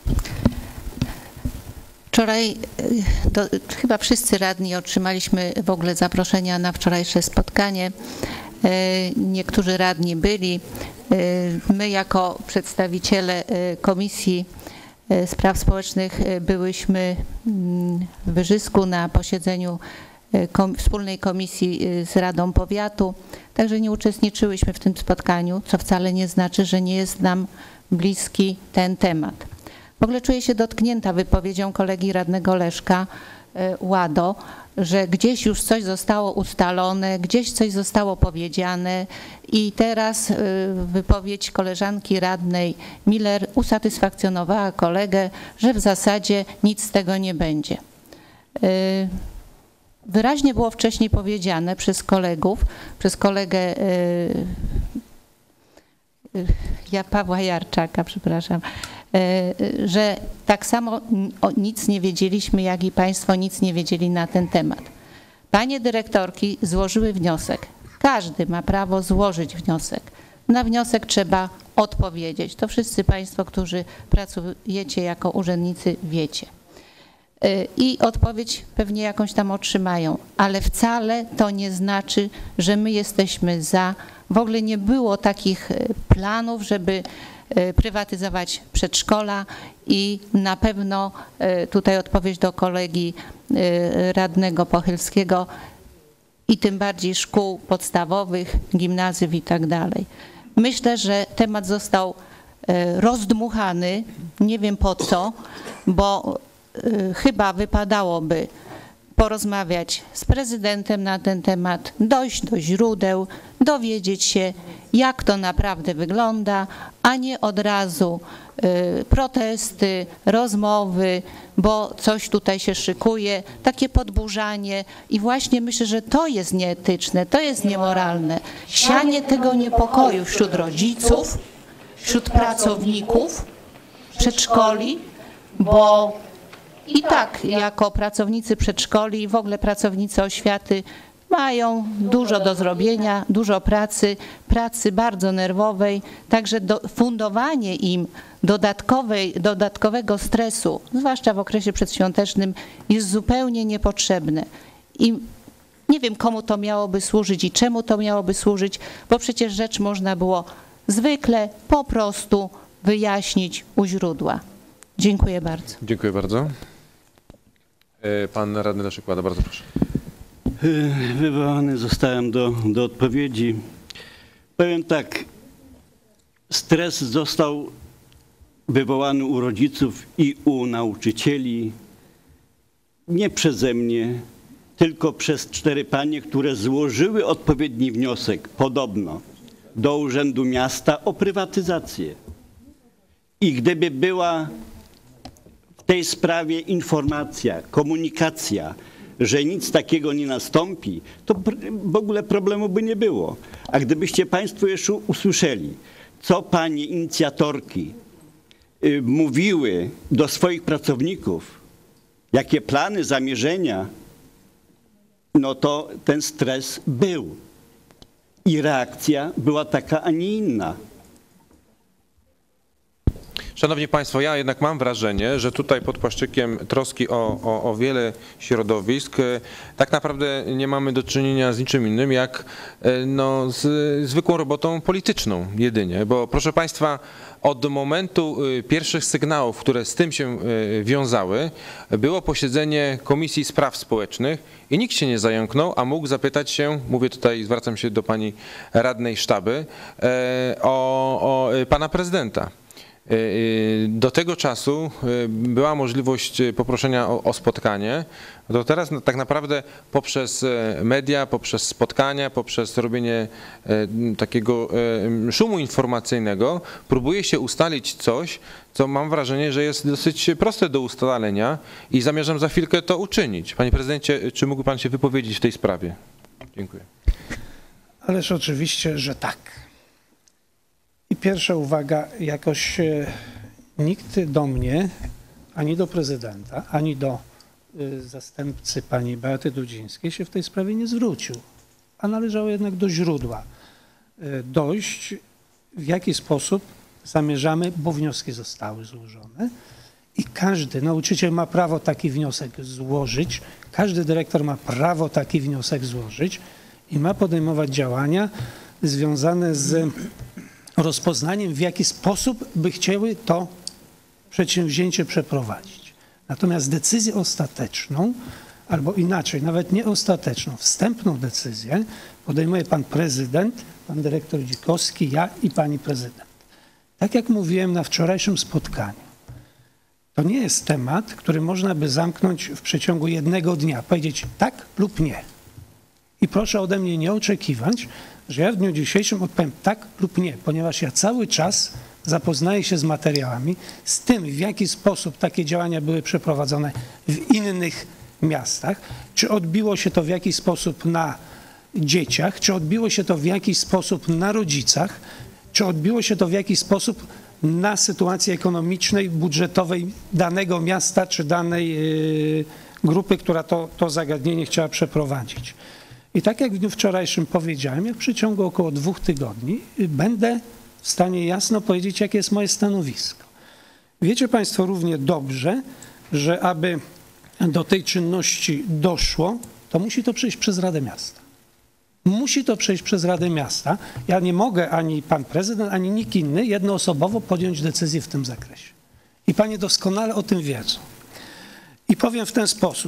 Wczoraj chyba wszyscy radni otrzymaliśmy w ogóle zaproszenia na wczorajsze spotkanie. Niektórzy radni byli. My jako przedstawiciele Komisji Spraw Społecznych byłyśmy w Wyżysku na posiedzeniu wspólnej komisji z Radą Powiatu, także nie uczestniczyłyśmy w tym spotkaniu, co wcale nie znaczy, że nie jest nam bliski ten temat. W ogóle czuję się dotknięta wypowiedzią kolegi radnego Leszka Łado, że gdzieś już coś zostało ustalone, gdzieś coś zostało powiedziane i teraz wypowiedź koleżanki radnej Miller usatysfakcjonowała kolegę, że w zasadzie nic z tego nie będzie. Wyraźnie było wcześniej powiedziane przez kolegów, przez kolegę Pawła Jarczaka, przepraszam, że tak samo nic nie wiedzieliśmy, jak i Państwo nic nie wiedzieli na ten temat. Panie dyrektorki złożyły wniosek. Każdy ma prawo złożyć wniosek. Na wniosek trzeba odpowiedzieć. To wszyscy Państwo, którzy pracujecie jako urzędnicy, wiecie. I odpowiedź pewnie jakąś tam otrzymają, ale wcale to nie znaczy, że my jesteśmy za. W ogóle nie było takich planów, żeby prywatyzować przedszkola i na pewno tutaj odpowiedź do kolegi radnego Pochylskiego i tym bardziej szkół podstawowych, gimnazjów i tak dalej. Myślę, że temat został rozdmuchany, nie wiem po co, bo chyba wypadałoby porozmawiać z prezydentem na ten temat, dojść do źródeł, dowiedzieć się, jak to naprawdę wygląda, a nie od razu protesty, rozmowy, bo coś tutaj się szykuje, takie podburzanie i właśnie myślę, że to jest nieetyczne, to jest niemoralne. Sianie tego niepokoju wśród rodziców, wśród pracowników przedszkoli, bo i tak jako pracownicy przedszkoli i w ogóle pracownicy oświaty mają dużo do zrobienia, dużo pracy bardzo nerwowej, także fundowanie im dodatkowego stresu, zwłaszcza w okresie przedświątecznym, jest zupełnie niepotrzebne. I nie wiem, komu to miałoby służyć i czemu to miałoby służyć, bo przecież rzecz można było zwykle po prostu wyjaśnić u źródła. Dziękuję bardzo. Dziękuję bardzo. Pan radny Leszek Łado, bardzo proszę. Wywołany zostałem do odpowiedzi. Powiem tak, stres został wywołany u rodziców i u nauczycieli nie przeze mnie, tylko przez 4 panie, które złożyły odpowiedni wniosek, podobno, do Urzędu Miasta o prywatyzację. I gdyby była w tej sprawie informacja, komunikacja, że nic takiego nie nastąpi, to w ogóle problemu by nie było. A gdybyście Państwo jeszcze usłyszeli, co panie inicjatorki mówiły do swoich pracowników, jakie plany, zamierzenia, no to ten stres był. I reakcja była taka, a nie inna. Szanowni Państwo, ja jednak mam wrażenie, że tutaj pod płaszczykiem troski o wiele środowisk tak naprawdę nie mamy do czynienia z niczym innym jak no, z zwykłą robotą polityczną jedynie, bo proszę Państwa, od momentu pierwszych sygnałów, które z tym się wiązały, było posiedzenie Komisji Spraw Społecznych i nikt się nie zająknął, a mógł zapytać się, mówię tutaj, zwracam się do pani radnej Sztaby, o pana prezydenta. Do tego czasu była możliwość poproszenia o spotkanie. To teraz tak naprawdę poprzez media, poprzez spotkania, poprzez robienie takiego szumu informacyjnego próbuje się ustalić coś, co mam wrażenie, że jest dosyć proste do ustalenia i zamierzam za chwilkę to uczynić. Panie prezydencie, czy mógłby pan się wypowiedzieć w tej sprawie? Dziękuję. Ależ oczywiście, że tak. I pierwsza uwaga, jakoś nikt do mnie, ani do prezydenta, ani do zastępcy pani Beaty Dudzińskiej się w tej sprawie nie zwrócił, a należało jednak do źródła dojść, w jaki sposób zamierzamy, bo wnioski zostały złożone i każdy nauczyciel ma prawo taki wniosek złożyć, każdy dyrektor ma prawo taki wniosek złożyć i ma podejmować działania związane z rozpoznaniem, w jaki sposób by chciały to przedsięwzięcie przeprowadzić. Natomiast decyzję ostateczną, albo inaczej, nawet nie ostateczną, wstępną decyzję podejmuje pan prezydent, pan dyrektor Dzikowski, ja i pani prezydent. Tak jak mówiłem na wczorajszym spotkaniu, to nie jest temat, który można by zamknąć w przeciągu jednego dnia, powiedzieć tak lub nie. I proszę ode mnie nie oczekiwać, że ja w dniu dzisiejszym odpowiem tak lub nie, ponieważ ja cały czas zapoznaję się z materiałami, z tym, w jaki sposób takie działania były przeprowadzone w innych miastach, czy odbiło się to w jakiś sposób na dzieciach, czy odbiło się to w jakiś sposób na rodzicach, czy odbiło się to w jakiś sposób na sytuacji ekonomicznej, budżetowej danego miasta, czy danej grupy, która to zagadnienie chciała przeprowadzić. I tak jak w dniu wczorajszym powiedziałem, jak w przeciągu około 2 tygodni będę w stanie jasno powiedzieć, jakie jest moje stanowisko. Wiecie państwo równie dobrze, że aby do tej czynności doszło, to musi to przejść przez Radę Miasta. Musi to przejść przez Radę Miasta. Ja nie mogę, ani pan prezydent, ani nikt inny jednoosobowo podjąć decyzji w tym zakresie. I panie doskonale o tym wiedzą. I powiem w ten sposób.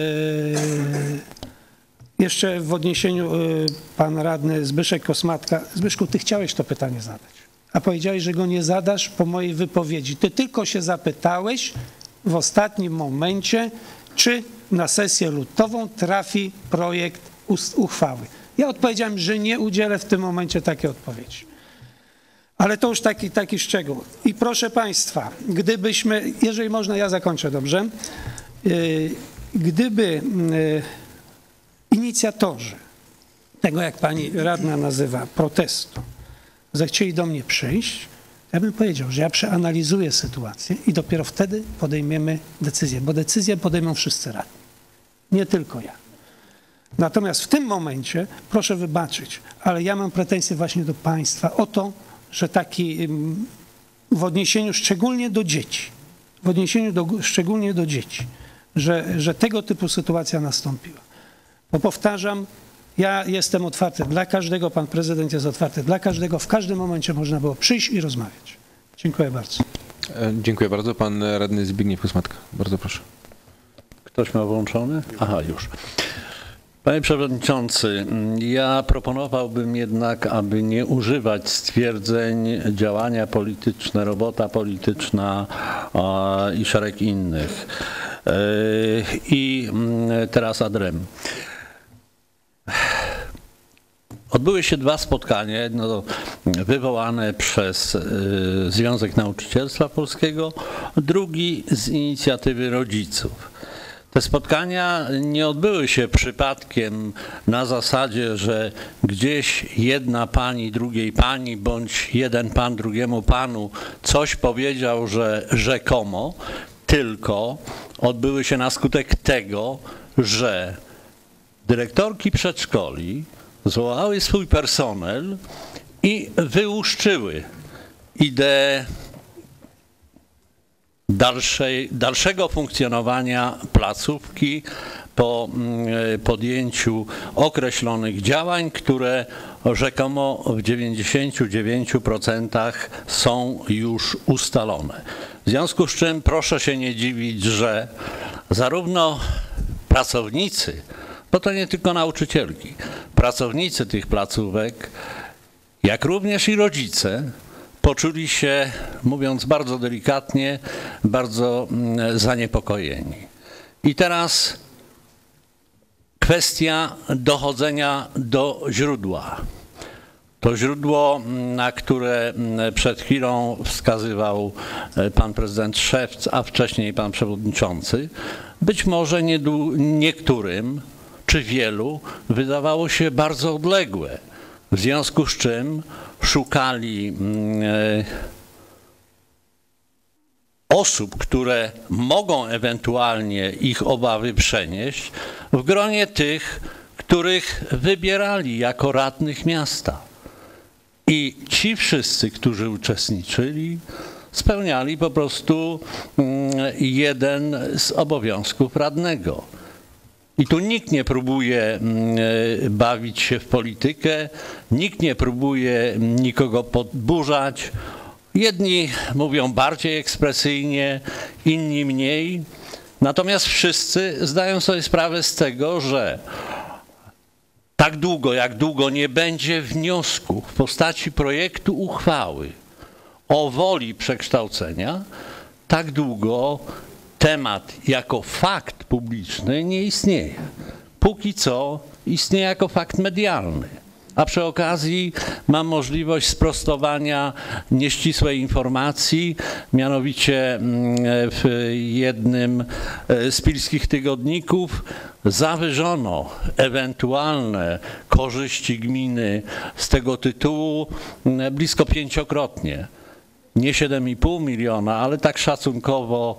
Jeszcze w odniesieniu pan radny Zbyszek Kosmatka. Zbyszku, ty chciałeś to pytanie zadać, a powiedziałeś, że go nie zadasz po mojej wypowiedzi. Ty tylko się zapytałeś w ostatnim momencie, czy na sesję lutową trafi projekt uchwały. Ja odpowiedziałem, że nie udzielę w tym momencie takiej odpowiedzi. Ale to już taki szczegół. I proszę państwa, gdybyśmy, jeżeli można, ja zakończę, dobrze? Gdyby inicjatorzy tego, jak pani radna nazywa, protestu, zechcieli do mnie przyjść, ja bym powiedział, że ja przeanalizuję sytuację i dopiero wtedy podejmiemy decyzję, bo decyzję podejmą wszyscy radni, nie tylko ja. Natomiast w tym momencie, proszę wybaczyć, ale ja mam pretensje właśnie do państwa o to, że taki w odniesieniu szczególnie do dzieci, szczególnie do dzieci, że tego typu sytuacja nastąpiła. Bo powtarzam, ja jestem otwarty dla każdego, pan prezydent jest otwarty dla każdego, w każdym momencie można było przyjść i rozmawiać. Dziękuję bardzo. Dziękuję bardzo. Pan radny Zbigniew Kosmatka. Bardzo proszę. Ktoś ma włączony? Aha, już. Panie Przewodniczący, ja proponowałbym jednak, aby nie używać stwierdzeń działania polityczne, robota polityczna i szereg innych. I teraz ad rem. Odbyły się 2 spotkania, jedno wywołane przez Związek Nauczycielstwa Polskiego, drugi z inicjatywy rodziców. Te spotkania nie odbyły się przypadkiem na zasadzie, że gdzieś jedna pani drugiej pani, bądź jeden pan drugiemu panu coś powiedział, że rzekomo, tylko odbyły się na skutek tego, że dyrektorki przedszkoli zwołały swój personel i wyłuszczyły ideę dalszego funkcjonowania placówki po podjęciu określonych działań, które rzekomo w 99% są już ustalone. W związku z czym proszę się nie dziwić, że zarówno pracownicy, bo to nie tylko nauczycielki, pracownicy tych placówek, jak również i rodzice poczuli się, mówiąc bardzo delikatnie, bardzo zaniepokojeni. I teraz kwestia dochodzenia do źródła. To źródło, na które przed chwilą wskazywał pan prezydent Szewc, a wcześniej pan przewodniczący, być może niektórym czy wielu wydawało się bardzo odległe, w związku z czym szukali osób, które mogą ewentualnie ich obawy przenieść, w gronie tych, których wybierali jako radnych miasta. I ci wszyscy, którzy uczestniczyli, spełniali po prostu jeden z obowiązków radnego. I tu nikt nie próbuje bawić się w politykę, nikt nie próbuje nikogo podburzać. Jedni mówią bardziej ekspresyjnie, inni mniej. Natomiast wszyscy zdają sobie sprawę z tego, że tak długo, jak długo nie będzie wniosku w postaci projektu uchwały o woli przekształcenia, tak długo temat jako fakt publiczny nie istnieje. Póki co istnieje jako fakt medialny. A przy okazji mam możliwość sprostowania nieścisłej informacji, mianowicie w jednym z pilskich tygodników zawyżono ewentualne korzyści gminy z tego tytułu blisko 5-krotnie. Nie 7,5 miliona, ale tak szacunkowo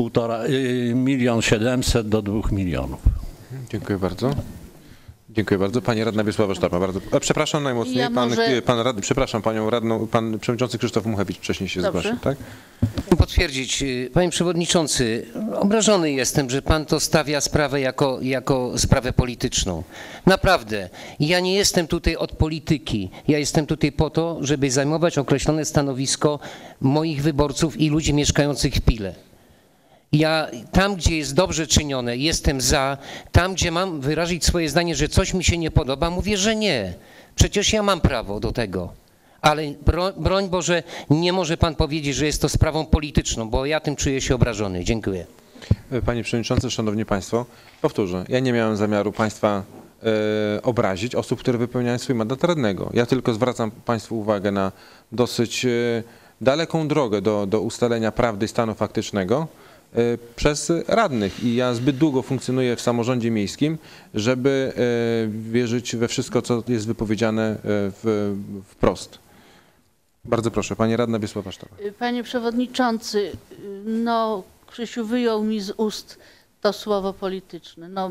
1 700 000 do 2 milionów. Dziękuję bardzo. Dziękuję bardzo. Pani radna Wiesława Sztapa. Bardzo. Przepraszam najmocniej. Ja przepraszam panią radną, pan przewodniczący Krzysztof Muchewicz wcześniej się zgłosił, tak? Potwierdzić. Panie przewodniczący, obrażony jestem, że pan to stawia sprawę jako sprawę polityczną. Naprawdę. Ja nie jestem tutaj od polityki. Ja jestem tutaj po to, żeby zajmować określone stanowisko moich wyborców i ludzi mieszkających w Pile. Ja tam, gdzie jest dobrze czynione, jestem za. Tam, gdzie mam wyrazić swoje zdanie, że coś mi się nie podoba, mówię, że nie. Przecież ja mam prawo do tego. Ale broń Boże, nie może pan powiedzieć, że jest to sprawą polityczną, bo ja tym czuję się obrażony. Dziękuję. Panie przewodniczący, szanowni państwo, powtórzę, ja nie miałem zamiaru państwa obrazić, osób, które wypełniają swój mandat radnego. Ja tylko zwracam państwu uwagę na dosyć daleką drogę do ustalenia prawdy i stanu faktycznego przez radnych. I ja zbyt długo funkcjonuję w samorządzie miejskim, żeby wierzyć we wszystko, co jest wypowiedziane wprost. Bardzo proszę, pani radna Wiesława Sztapa. Panie przewodniczący, no Krzysiu wyjął mi z ust to słowo polityczne. No,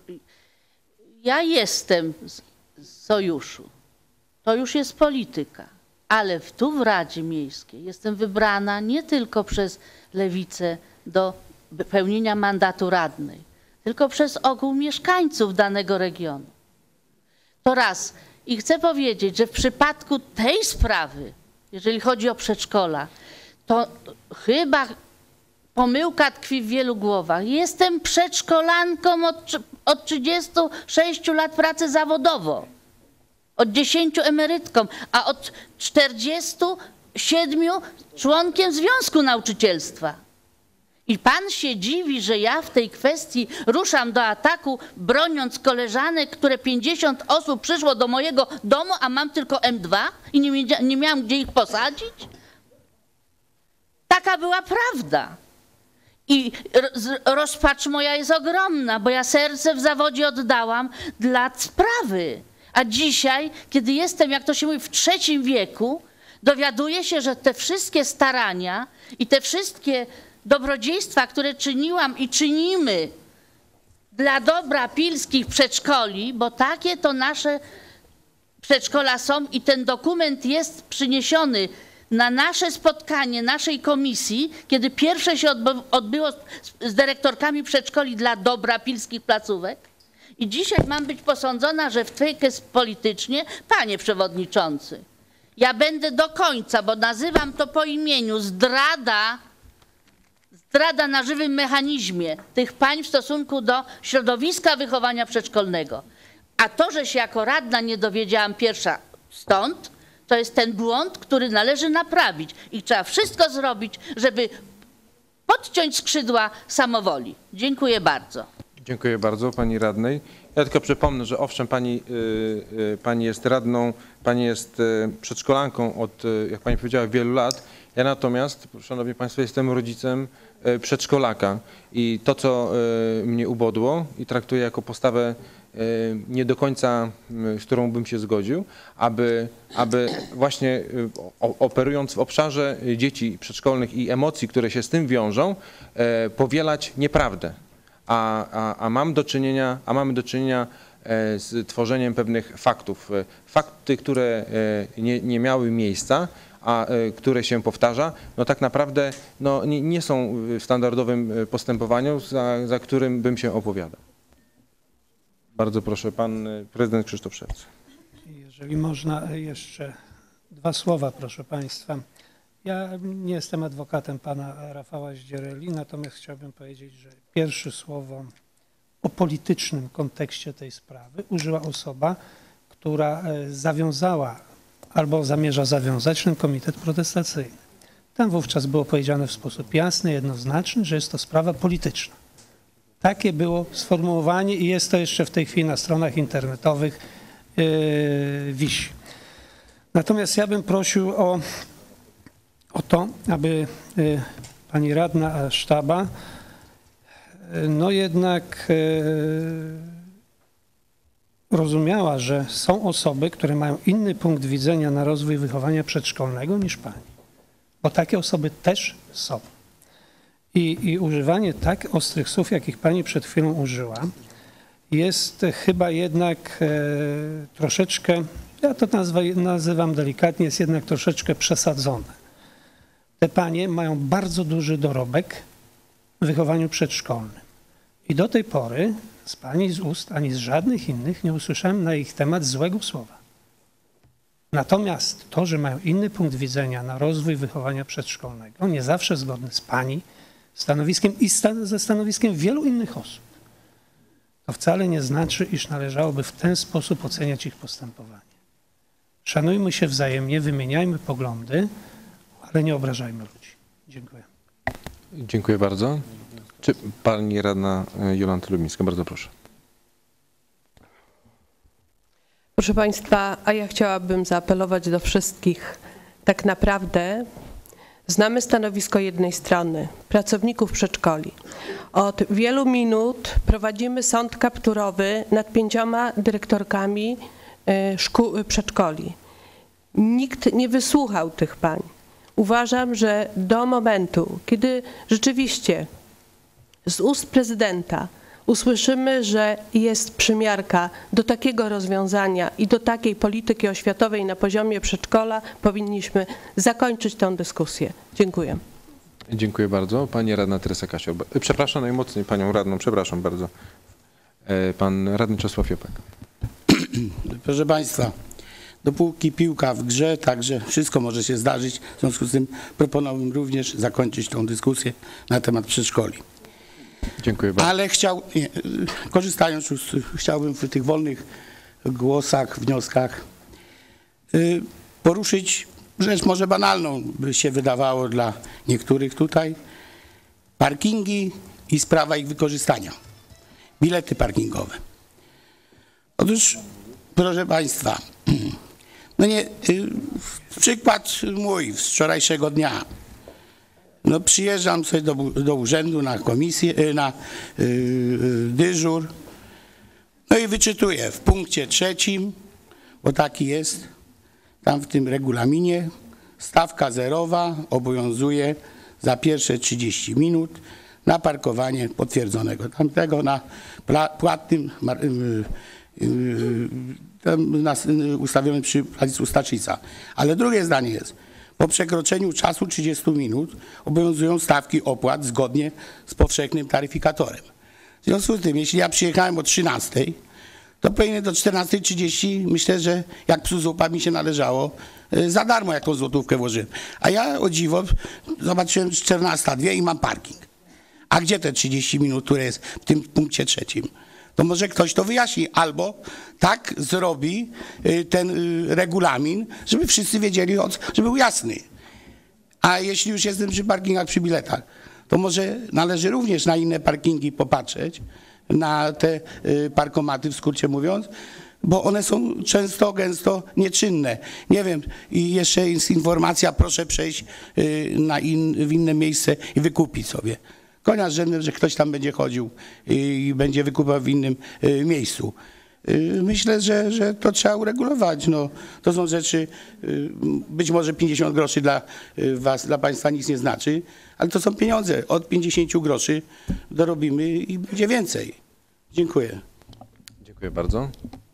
ja jestem z sojuszu. To już jest polityka. Ale tu w Radzie Miejskiej jestem wybrana nie tylko przez Lewicę do pełnienia mandatu radnej, tylko przez ogół mieszkańców danego regionu. To raz. I chcę powiedzieć, że w przypadku tej sprawy, jeżeli chodzi o przedszkola, to chyba pomyłka tkwi w wielu głowach. Jestem przedszkolanką od 36 lat pracy zawodowo. Od 10 emerytką, a od 47 członkiem Związku Nauczycielstwa. I pan się dziwi, że ja w tej kwestii ruszam do ataku, broniąc koleżanek, które 50 osób przyszło do mojego domu, a mam tylko M2 i nie miałam gdzie ich posadzić? Taka była prawda. I rozpacz moja jest ogromna, bo ja serce w zawodzie oddałam dla sprawy. A dzisiaj, kiedy jestem, jak to się mówi, w III wieku, dowiaduję się, że te wszystkie starania i te wszystkie dobrodziejstwa, które czyniłam i czynimy dla dobra pilskich przedszkoli, bo takie to nasze przedszkola są i ten dokument jest przyniesiony na nasze spotkanie naszej komisji, kiedy pierwsze się odbyło z dyrektorkami przedszkoli dla dobra pilskich placówek. I dzisiaj mam być posądzona, że w tej politycznie, panie przewodniczący, ja będę do końca, bo nazywam to po imieniu, zdrada na żywym mechanizmie tych pań w stosunku do środowiska wychowania przedszkolnego. A to, że się jako radna nie dowiedziałam pierwsza stąd, To jest ten błąd, który należy naprawić i trzeba wszystko zrobić, żeby podciąć skrzydła samowoli. Dziękuję bardzo. Dziękuję bardzo pani radnej. Ja tylko przypomnę, że owszem, pani jest radną, pani jest przedszkolanką od, jak pani powiedziała, wielu lat. Ja natomiast, szanowni państwo, jestem rodzicem przedszkolaka i to, co mnie ubodło i traktuję jako postawę nie do końca, z którą bym się zgodził, aby właśnie operując w obszarze dzieci przedszkolnych i emocji, które się z tym wiążą, powielać nieprawdę. A mamy do czynienia z tworzeniem pewnych faktów. Fakty, które nie miały miejsca, a które się powtarza, no tak naprawdę no, nie są w standardowym postępowaniu, za którym bym się opowiadał. Bardzo proszę, pan prezydent Krzysztof Szerc. Jeżeli można jeszcze 2 słowa, proszę państwa. Ja nie jestem adwokatem pana Rafała Zdziereli, natomiast chciałbym powiedzieć, że pierwsze słowo o politycznym kontekście tej sprawy użyła osoba, która zawiązała albo zamierza zawiązać ten komitet protestacyjny. Tam wówczas było powiedziane w sposób jasny, jednoznaczny, że jest to sprawa polityczna. Takie było sformułowanie i jest to jeszcze w tej chwili na stronach internetowych wisi. Natomiast ja bym prosił o to, aby pani radna sztaba no jednak rozumiała, że są osoby, które mają inny punkt widzenia na rozwój wychowania przedszkolnego niż pani. Bo takie osoby też są. I używanie tak ostrych słów, jakich pani przed chwilą użyła, jest chyba jednak troszeczkę, ja to nazywam delikatnie, jest jednak troszeczkę przesadzone. Te panie mają bardzo duży dorobek w wychowaniu przedszkolnym. I do tej pory z pani z ust, ani z żadnych innych nie usłyszałem na ich temat złego słowa. Natomiast to, że mają inny punkt widzenia na rozwój wychowania przedszkolnego, nie zawsze zgodny z pani stanowiskiem i ze stanowiskiem wielu innych osób, to wcale nie znaczy, iż należałoby w ten sposób oceniać ich postępowanie. Szanujmy się wzajemnie, wymieniajmy poglądy, ale nie obrażajmy ludzi. Dziękuję. Dziękuję bardzo. Czy pani radna Jolanta Lubińska? Bardzo proszę. Proszę państwa, a ja chciałabym zaapelować do wszystkich. Tak naprawdę znamy stanowisko jednej strony, pracowników przedszkoli. Od wielu minut prowadzimy sąd kapturowy nad 5 dyrektorkami szkół, przedszkoli. Nikt nie wysłuchał tych pań. Uważam, że do momentu, kiedy rzeczywiście z ust prezydenta usłyszymy, że jest przymiarka do takiego rozwiązania i do takiej polityki oświatowej na poziomie przedszkola, powinniśmy zakończyć tę dyskusję. Dziękuję. Dziękuję bardzo. Pani radna Teresa Kasio. Przepraszam najmocniej panią radną, przepraszam bardzo. Pan radny Czesław Jopek. Proszę państwa, dopóki piłka w grze, także wszystko może się zdarzyć. W związku z tym proponowałbym również zakończyć tę dyskusję na temat przedszkoli. Dziękuję bardzo. Ale korzystając już, chciałbym w tych wolnych głosach, wnioskach poruszyć rzecz może banalną, by się wydawało dla niektórych tutaj. Parkingi i sprawa ich wykorzystania. Bilety parkingowe. Otóż, proszę państwa, no nie, przykład mój z wczorajszego dnia. No przyjeżdżam sobie do urzędu na komisję, na dyżur, no i wyczytuję w punkcie 3, bo taki jest, tam w tym regulaminie, stawka zerowa obowiązuje za pierwsze 30 minut na parkowanie potwierdzonego tamtego na płatnym ustawionym przy placu Staczyca. Ale drugie zdanie jest, po przekroczeniu czasu 30 minut obowiązują stawki opłat zgodnie z powszechnym taryfikatorem. W związku z tym, jeśli ja przyjechałem o 13, to powinien do 14:30, myślę, że jak psu zupa mi się należało, za darmo jak tą złotówkę włożyłem. A ja o dziwo zobaczyłem 14:02 i mam parking. A gdzie te 30 minut, które jest w tym punkcie 3? To może ktoś to wyjaśni, albo tak zrobi ten regulamin, żeby wszyscy wiedzieli, żeby był jasny. A jeśli już jestem przy parkingach, przy biletach, to może należy również na inne parkingi popatrzeć, na te parkomaty, w skrócie mówiąc, bo one są często, gęsto nieczynne. Nie wiem, i jeszcze jest informacja, proszę przejść w inne miejsce i wykupić sobie. Konia drzewnym, że ktoś tam będzie chodził i będzie wykupał w innym miejscu. Myślę, że to trzeba uregulować. No, to są rzeczy, być może 50 groszy dla was, dla państwa nic nie znaczy, ale to są pieniądze. Od 50 groszy dorobimy i będzie więcej. Dziękuję. Dziękuję bardzo.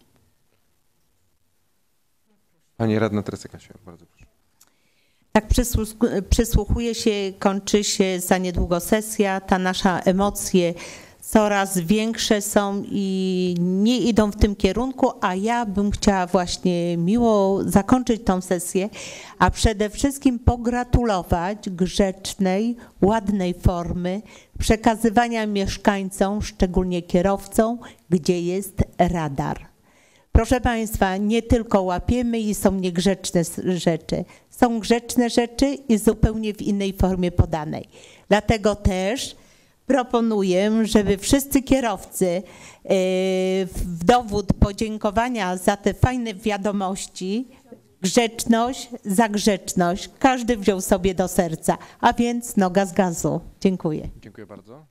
Pani radna Teresa Kasiu, bardzo proszę. Tak przysłuchuję się, kończy się za niedługo sesja, ta nasza emocje coraz większe są i nie idą w tym kierunku, a ja bym chciała właśnie miło zakończyć tą sesję, a przede wszystkim pogratulować grzecznej, ładnej formy przekazywania mieszkańcom, szczególnie kierowcom, gdzie jest radar. Proszę Państwa, nie tylko łapiemy i są niegrzeczne rzeczy. Są grzeczne rzeczy i zupełnie w innej formie podanej. Dlatego też proponuję, żeby wszyscy kierowcy w dowód podziękowania za te fajne wiadomości, grzeczność za grzeczność, każdy wziął sobie do serca, a więc noga z gazu. Dziękuję. Dziękuję bardzo.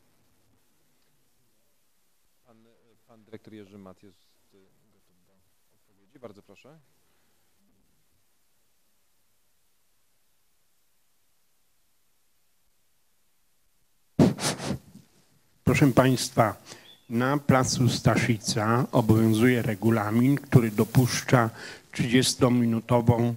Pan dyrektor Jerzy Mat jest gotów do odpowiedzi. Bardzo proszę. Proszę Państwa, na placu Staszica obowiązuje regulamin, który dopuszcza 30-minutowe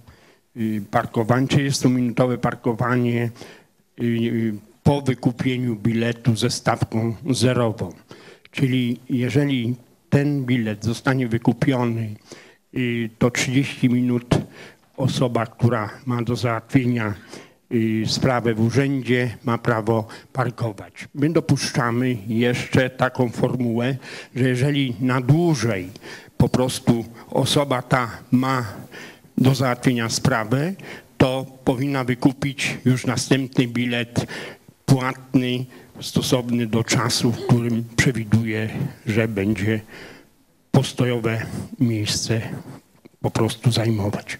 parkowanie po wykupieniu biletu ze stawką zerową. Czyli jeżeli ten bilet zostanie wykupiony, to 30 minut osoba, która ma do załatwienia sprawę w urzędzie, ma prawo parkować. My dopuszczamy jeszcze taką formułę, że jeżeli na dłużej po prostu osoba ta ma do załatwienia sprawę, to powinna wykupić już następny bilet płatny, stosowny do czasu, w którym przewiduje, że będzie postojowe miejsce po prostu zajmować.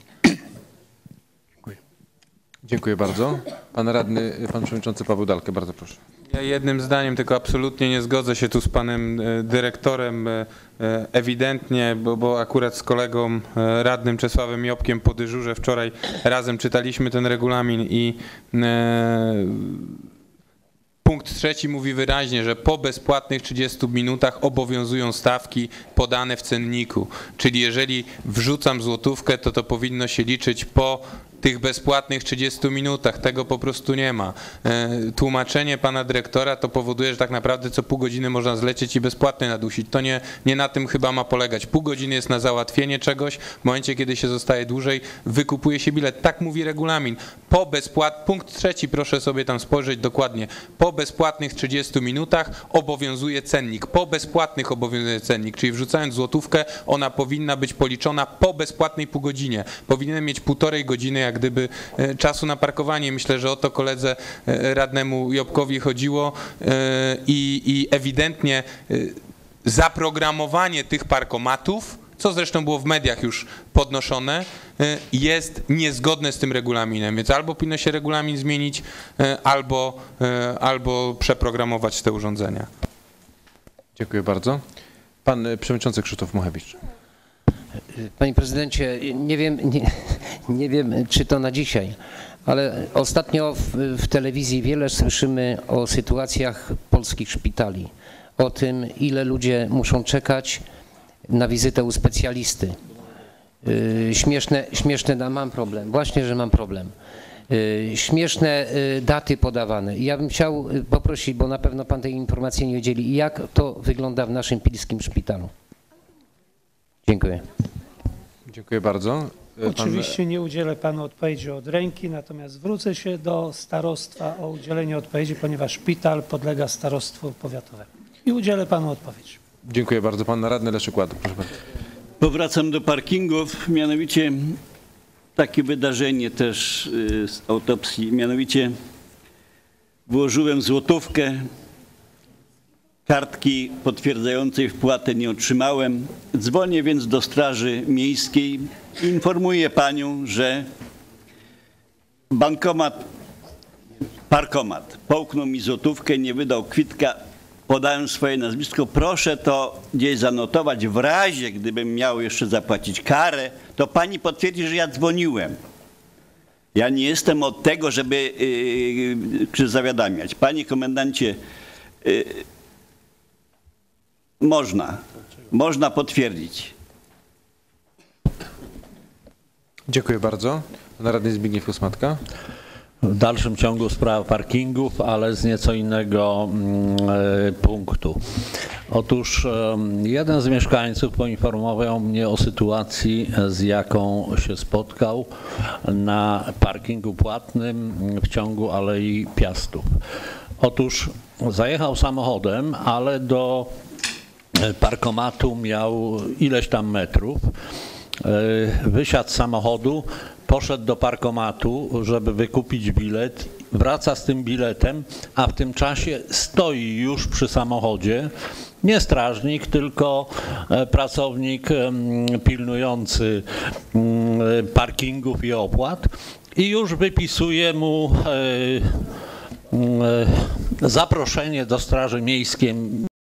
Dziękuję bardzo. Pan radny, pan przewodniczący Paweł Dalkę, bardzo proszę. Ja jednym zdaniem, tylko absolutnie nie zgodzę się tu z panem dyrektorem, ewidentnie, bo akurat z kolegą radnym Czesławem Jobkiem po dyżurze wczoraj razem czytaliśmy ten regulamin i punkt 3 mówi wyraźnie, że po bezpłatnych 30 minutach obowiązują stawki podane w cenniku. Czyli jeżeli wrzucam złotówkę, to powinno się liczyć po tych bezpłatnych 30 minutach. Tego po prostu nie ma. Tłumaczenie pana dyrektora to powoduje, że tak naprawdę co pół godziny można zlecieć i bezpłatnie nadusić. To nie na tym chyba ma polegać. Pół godziny jest na załatwienie czegoś. W momencie, kiedy się zostaje dłużej, wykupuje się bilet. Tak mówi regulamin. Punkt 3, proszę sobie tam spojrzeć dokładnie. Po bezpłatnych 30 minutach obowiązuje cennik. Po bezpłatnych obowiązuje cennik, czyli wrzucając złotówkę, ona powinna być policzona po bezpłatnej pół godzinie. Powinienem mieć 1,5 godziny jak gdyby czasu na parkowanie. Myślę, że o to koledze radnemu Jobkowi chodziło i ewidentnie zaprogramowanie tych parkomatów, co zresztą było w mediach już podnoszone, jest niezgodne z tym regulaminem, więc albo powinno się regulamin zmienić, albo przeprogramować te urządzenia. Dziękuję bardzo. Pan przewodniczący Krzysztof Muchewicz. Panie prezydencie, nie wiem, czy to na dzisiaj, ale ostatnio w telewizji wiele słyszymy o sytuacjach polskich szpitali, o tym, ile ludzie muszą czekać na wizytę u specjalisty. Śmieszne, mam problem, właśnie, że mam problem. Śmieszne daty podawane. Ja bym chciał poprosić, bo na pewno pan tej informacji nie udzieli, jak to wygląda w naszym pilskim szpitalu. Dziękuję. Dziękuję bardzo. Oczywiście nie udzielę panu odpowiedzi od ręki, natomiast zwrócę się do starostwa o udzielenie odpowiedzi, ponieważ szpital podlega starostwu powiatowemu. I udzielę panu odpowiedzi. Dziękuję bardzo. Pan radny Leszek Ładek, proszę bardzo. Powracam do parkingów, mianowicie takie wydarzenie też z autopsji, mianowicie włożyłem złotówkę, kartki potwierdzającej wpłatę nie otrzymałem. Dzwonię więc do Straży Miejskiej i informuję panią, że parkomat połknął mi złotówkę, nie wydał kwitka, podałem swoje nazwisko. Proszę to gdzieś zanotować. W razie, gdybym miał jeszcze zapłacić karę, to pani potwierdzi, że ja dzwoniłem. Ja nie jestem od tego, żeby zawiadamiać. Panie komendancie, można potwierdzić. Dziękuję bardzo. Pan radny Zbigniew Kosmatka. W dalszym ciągu sprawa parkingów, ale z nieco innego punktu. Otóż jeden z mieszkańców poinformował mnie o sytuacji, z jaką się spotkał na parkingu płatnym w ciągu Alei Piastów. Otóż zajechał samochodem, ale do parkomatu miał ileś tam metrów. Wysiadł z samochodu, poszedł do parkomatu, żeby wykupić bilet, wraca z tym biletem, a w tym czasie stoi już przy samochodzie nie strażnik, tylko pracownik pilnujący parkingów i opłat i już wypisuje mu zaproszenie do Straży Miejskiej